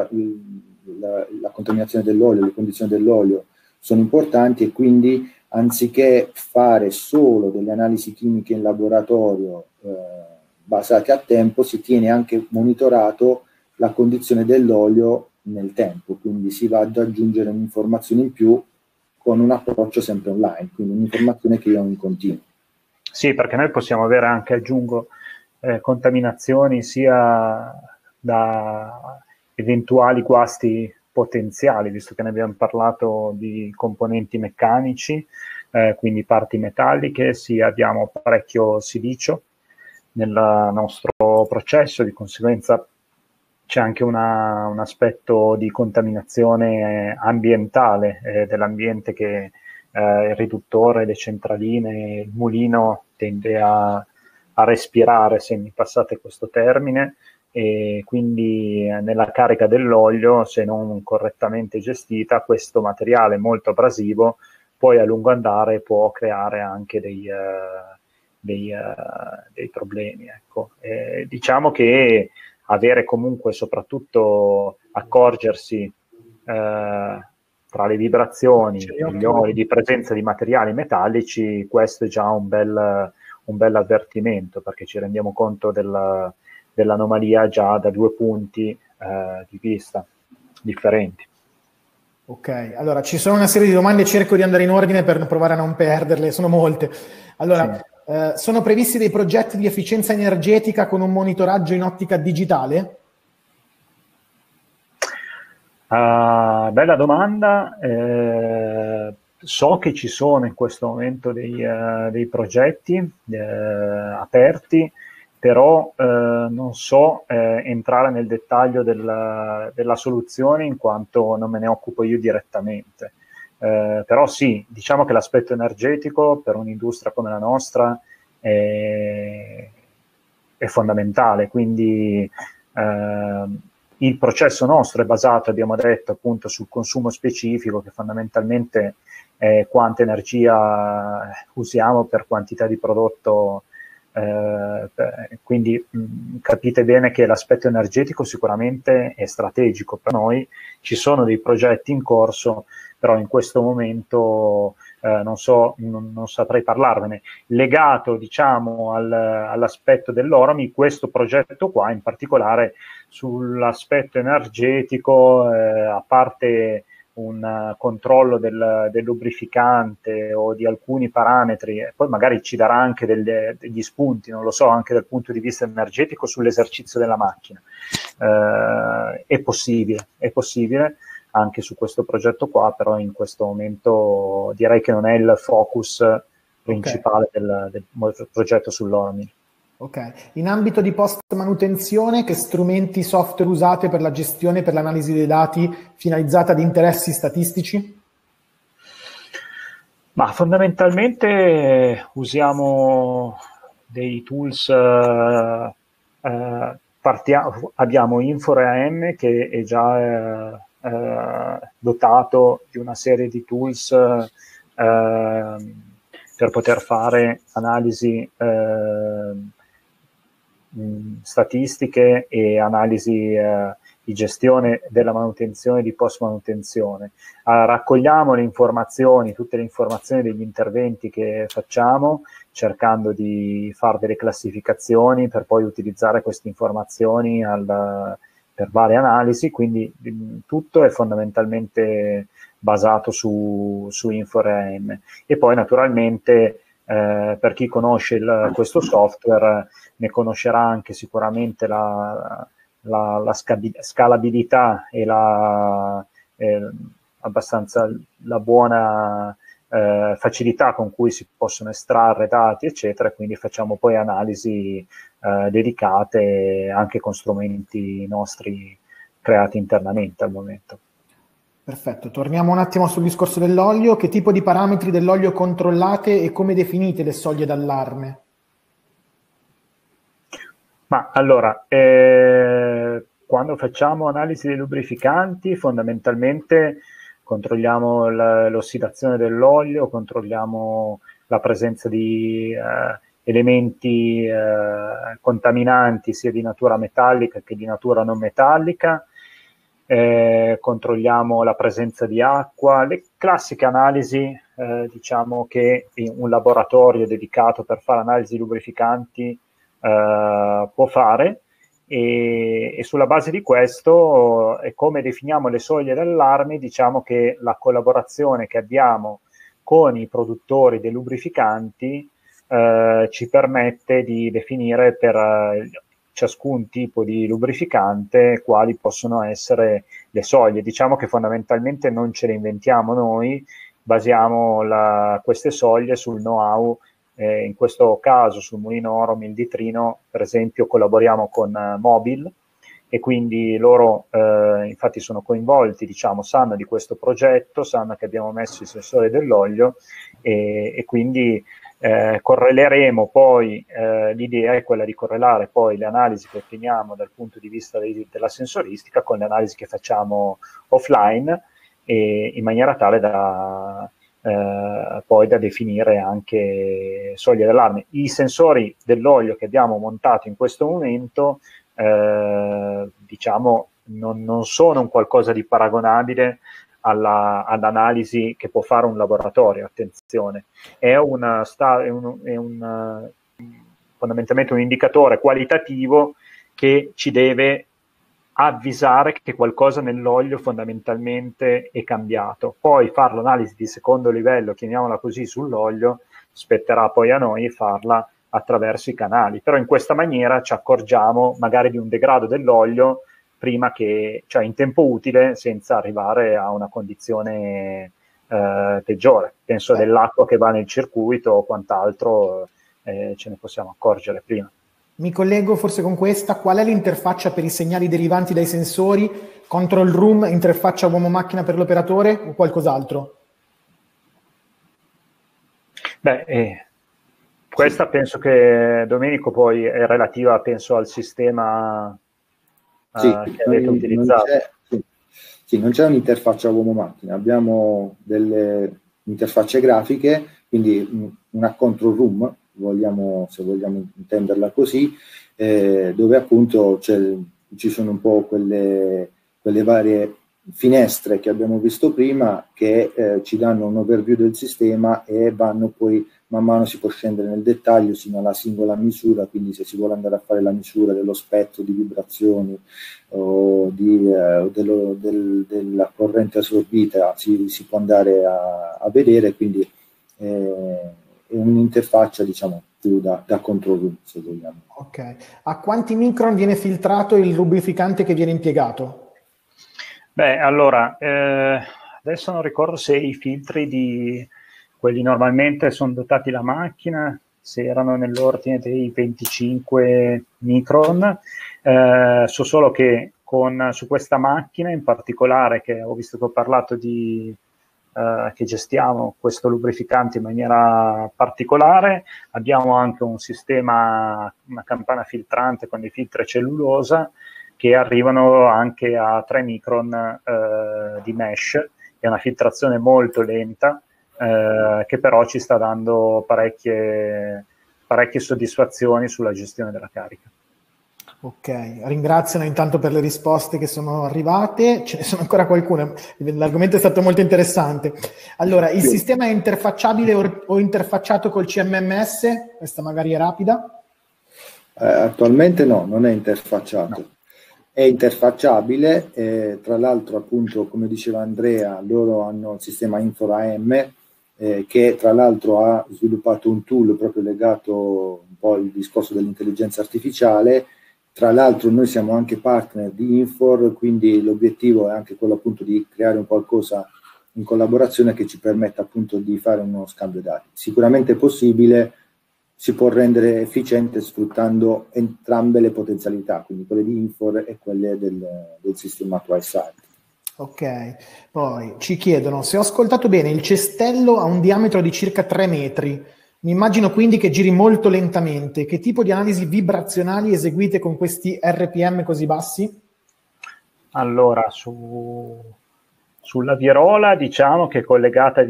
la contaminazione dell'olio, le condizioni dell'olio sono importanti, e quindi anziché fare solo delle analisi chimiche in laboratorio basate a tempo, si tiene anche monitorato la condizione dell'olio nel tempo, quindi si va ad aggiungere un'informazione in più con un approccio sempre online, quindi un'informazione che io ho in continuo. Sì, perché noi possiamo avere anche, aggiungo, contaminazioni sia da eventuali guasti potenziali, visto che ne abbiamo parlato di componenti meccanici, quindi parti metalliche, sia abbiamo parecchio silicio nel nostro processo, di conseguenza c'è anche un aspetto di contaminazione ambientale dell'ambiente che il riduttore, le centraline, il mulino tende a respirare, se mi passate questo termine, e quindi nella carica dell'olio, se non correttamente gestita, questo materiale molto abrasivo poi a lungo andare può creare anche dei problemi. Ecco. Diciamo che avere comunque, soprattutto accorgersi tra le vibrazioni, gli oli di presenza di materiali metallici, questo è già un bel avvertimento, perché ci rendiamo conto dell'anomalia già da 2 punti di vista differenti. Ok, allora ci sono una serie di domande, cerco di andare in ordine per provare a non perderle, sono molte. Allora, sì. Sono previsti dei progetti di efficienza energetica con un monitoraggio in ottica digitale? Bella domanda. So che ci sono in questo momento dei progetti aperti, però non so entrare nel dettaglio della soluzione, in quanto non me ne occupo io direttamente. Però sì, diciamo che l'aspetto energetico per un'industria come la nostra è fondamentale, quindi il processo nostro è basato, abbiamo detto, appunto sul consumo specifico, che fondamentalmente è quanta energia usiamo per quantità di prodotto, quindi capite bene che l'aspetto energetico sicuramente è strategico per noi. Ci sono dei progetti in corso, però in questo momento non saprei parlarvene. Legato, diciamo, all'aspetto dell'ORMI, questo progetto qua in particolare sull'aspetto energetico, a parte un controllo del lubrificante o di alcuni parametri, e poi magari ci darà anche degli spunti, non lo so, anche dal punto di vista energetico sull'esercizio della macchina. È possibile anche su questo progetto qua, però in questo momento direi che non è il focus principale del progetto sull'ORMI. Ok. In ambito di post-manutenzione, che strumenti software usate per la gestione e per l'analisi dei dati finalizzata ad interessi statistici? Ma fondamentalmente usiamo dei tools, abbiamo InfoReam che è già dotato di una serie di tools per poter fare analisi statistiche e analisi di gestione della manutenzione e di post manutenzione. Raccogliamo le informazioni, tutte le informazioni degli interventi che facciamo, cercando di fare delle classificazioni per poi utilizzare queste informazioni per varie analisi, quindi tutto è fondamentalmente basato su InfoReam. E poi naturalmente per chi conosce questo software ne conoscerà anche sicuramente la scalabilità e abbastanza la buona facilità con cui si possono estrarre dati, eccetera, quindi facciamo poi analisi dedicate anche con strumenti nostri creati internamente al momento. Perfetto, torniamo un attimo sul discorso dell'olio. Che tipo di parametri dell'olio controllate e come definite le soglie d'allarme? Ma allora, quando facciamo analisi dei lubrificanti, fondamentalmente controlliamo l'ossidazione dell'olio, controlliamo la presenza di elementi contaminanti sia di natura metallica che di natura non metallica, controlliamo la presenza di acqua, le classiche analisi diciamo che un laboratorio dedicato per fare analisi lubrificanti può fare, e sulla base di questo e come definiamo le soglie d'allarme, diciamo che la collaborazione che abbiamo con i produttori dei lubrificanti ci permette di definire per ciascun tipo di lubrificante quali possono essere le soglie. Diciamo che fondamentalmente non ce le inventiamo noi, basiamo queste soglie sul know-how. In questo caso sul Mulino Oro Mil Trino, per esempio, collaboriamo con Mobil, e quindi loro infatti sono coinvolti, diciamo, sanno di questo progetto, sanno che abbiamo messo i sensori dell'olio, e quindi correleremo poi, l'idea è quella di correlare poi le analisi che otteniamo dal punto di vista della sensoristica con le analisi che facciamo offline, in maniera tale da poi da definire anche soglie d'allarme. I sensori dell'olio che abbiamo montato in questo momento diciamo non sono un qualcosa di paragonabile all'analisi che può fare un laboratorio, attenzione, è fondamentalmente un indicatore qualitativo che ci deve avvisare che qualcosa nell'olio fondamentalmente è cambiato. Poi fare l'analisi di secondo livello, chiamiamola così, sull'olio, spetterà poi a noi farla attraverso i canali, però in questa maniera ci accorgiamo magari di un degrado dell'olio prima che, cioè in tempo utile, senza arrivare a una condizione peggiore. Penso dell'acqua che va nel circuito o quant'altro, ce ne possiamo accorgere prima. Mi collego forse con questa. Qual è l'interfaccia per i segnali derivanti dai sensori? Control room, interfaccia uomo-macchina per l'operatore o qualcos'altro? Beh, questa penso che, Domenico, poi è relativa, penso, al sistema che avete utilizzato. Non c'è un'interfaccia uomo-macchina, abbiamo delle interfacce grafiche, quindi una control room, se vogliamo intenderla così, dove appunto ci sono un po' quelle varie finestre che abbiamo visto prima, che ci danno un overview del sistema e vanno poi, man mano si può scendere nel dettaglio sino alla singola misura, quindi se si vuole andare a fare la misura dello spettro di vibrazioni o della corrente assorbita, si può andare a vedere, quindi è un'interfaccia, diciamo, più da control room, se vogliamo. Ok. A quanti micron viene filtrato il lubrificante che viene impiegato? Beh, allora, adesso non ricordo se i filtri quelli normalmente sono dotati la macchina, se erano nell'ordine dei 25 micron. So solo che su questa macchina in particolare, che ho visto che ho parlato che gestiamo questo lubrificante in maniera particolare, abbiamo anche un sistema, una campana filtrante con dei filtri cellulosa che arrivano anche a 3 micron di mesh. È una filtrazione molto lenta, che però ci sta dando parecchie soddisfazioni sulla gestione della carica. Ok, ringraziano intanto per le risposte che sono arrivate, ce ne sono ancora qualcune, l'argomento è stato molto interessante. Allora, il sistema è interfacciabile o interfacciato col CMMS? Questa magari è rapida. Attualmente no, non è interfacciato. No. È interfacciabile, tra l'altro appunto come diceva Andrea, loro hanno il sistema InfoAM, che tra l'altro ha sviluppato un tool proprio legato un po' al discorso dell'intelligenza artificiale. Tra l'altro noi siamo anche partner di Infor, quindi l'obiettivo è anche quello appunto di creare un qualcosa in collaborazione che ci permetta appunto di fare uno scambio dati. Sicuramente è possibile, si può rendere efficiente sfruttando entrambe le potenzialità, quindi quelle di Infor e quelle del sistema TwiSight. Ok, poi ci chiedono, se ho ascoltato bene, il cestello ha un diametro di circa 3 metri. Mi immagino quindi che giri molto lentamente. Che tipo di analisi vibrazionali eseguite con questi RPM così bassi? Allora, sulla Virola diciamo che è collegata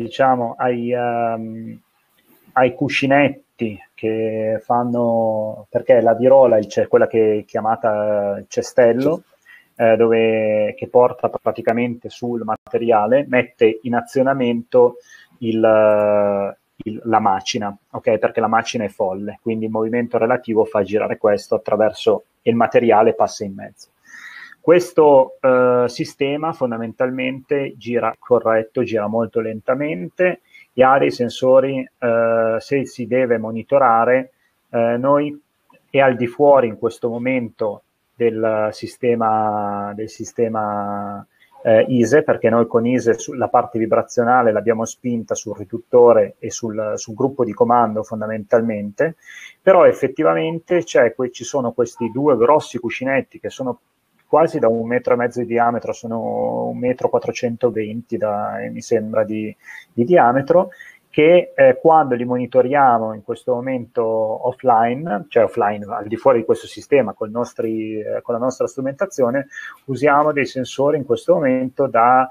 ai cuscinetti che fanno, perché la Virola è quella che è chiamata cestello, che porta praticamente sul materiale, mette in azionamento la macina, ok? Perché la macina è folle, quindi il movimento relativo fa girare questo attraverso il materiale, passa in mezzo. Questo sistema fondamentalmente gira molto lentamente e ha dei sensori, se si deve monitorare, noi è al di fuori in questo momento del sistema ISE, perché noi con ISE la parte vibrazionale l'abbiamo spinta sul riduttore e sul gruppo di comando fondamentalmente, però effettivamente ci sono questi due grossi cuscinetti che sono quasi da 1,5 metri di diametro, sono 1,420 m mi sembra di diametro, che quando li monitoriamo in questo momento offline, cioè offline al di fuori di questo sistema con la nostra strumentazione, usiamo dei sensori in questo momento da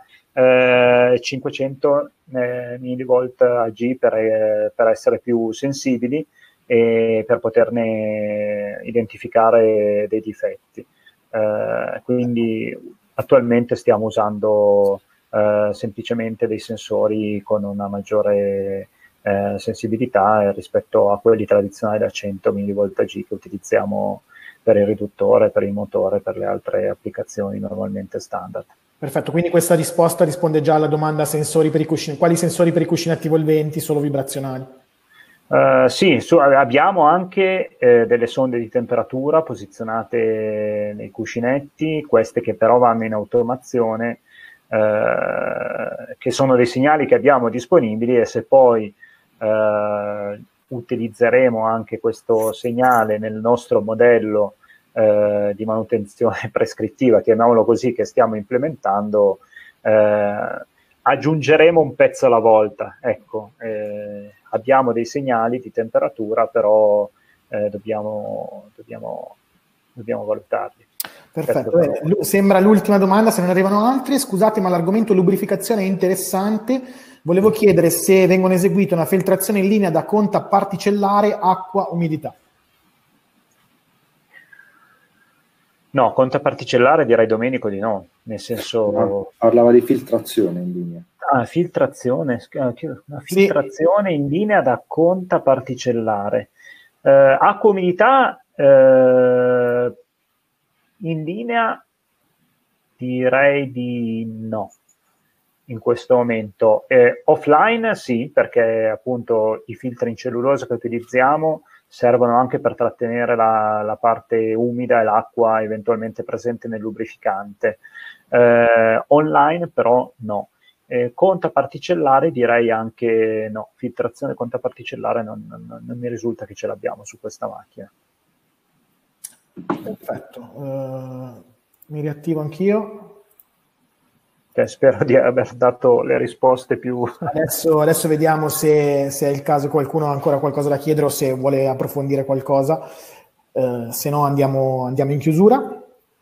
500 mV Ag per essere più sensibili e per poterne identificare dei difetti. Quindi attualmente stiamo usando semplicemente dei sensori con una maggiore sensibilità rispetto a quelli tradizionali da 100 mV Ag che utilizziamo per il riduttore, per il motore, per le altre applicazioni normalmente standard. Perfetto, quindi questa risposta risponde già alla domanda sensori per i cuscini. Quali sensori per i cuscinetti volventi, solo vibrazionali? Sì, abbiamo anche delle sonde di temperatura posizionate nei cuscinetti, queste che però vanno in automazione, che sono dei segnali che abbiamo disponibili, e se poi utilizzeremo anche questo segnale nel nostro modello di manutenzione prescrittiva, chiamiamolo così, che stiamo implementando, aggiungeremo un pezzo alla volta. Ecco, abbiamo dei segnali di temperatura, però dobbiamo valutarli. Perfetto, sembra l'ultima domanda, se non arrivano altre. Scusate, ma l'argomento lubrificazione è interessante. Volevo chiedere se vengono eseguite una filtrazione in linea da conta particellare, acqua, umidità. No, conta particellare direi, Domenico, di no, nel senso... Parlava di filtrazione in linea. Ah, filtrazione, una filtrazione sì, in linea da conta particellare. Acqua, umidità... in linea direi di no in questo momento. Offline sì, perché appunto i filtri in cellulosa che utilizziamo servono anche per trattenere la parte umida e l'acqua eventualmente presente nel lubrificante. Online però no. Conta particellare direi anche no, filtrazione conta particellare non mi risulta che ce l'abbiamo su questa macchina. Perfetto, mi riattivo anch'io. Spero di aver dato le risposte più... Adesso vediamo se è il caso, qualcuno ha ancora qualcosa da chiedere o se vuole approfondire qualcosa, se no andiamo in chiusura.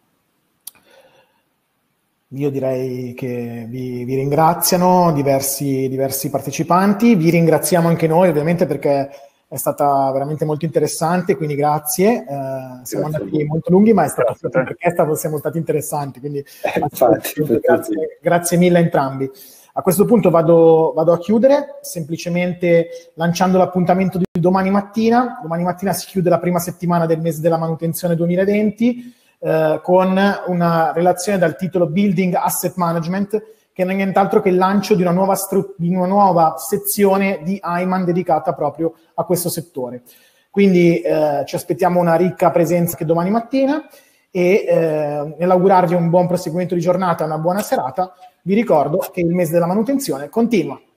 Io direi che vi ringraziano diversi partecipanti, vi ringraziamo anche noi ovviamente perché è stata veramente molto interessante, quindi grazie. Siamo andati molto lunghi, ma è stato perché siamo stati interessanti, quindi grazie mille a entrambi. A questo punto vado a chiudere, semplicemente lanciando l'appuntamento di domani mattina. Domani mattina si chiude la prima settimana del mese della manutenzione 2020 con una relazione dal titolo Building Asset Management, che non è nient'altro che il lancio di una nuova sezione di Heimann dedicata proprio a questo settore. Quindi ci aspettiamo una ricca presenza anche domani mattina e nell'augurarvi un buon proseguimento di giornata, una buona serata, vi ricordo che il mese della manutenzione continua.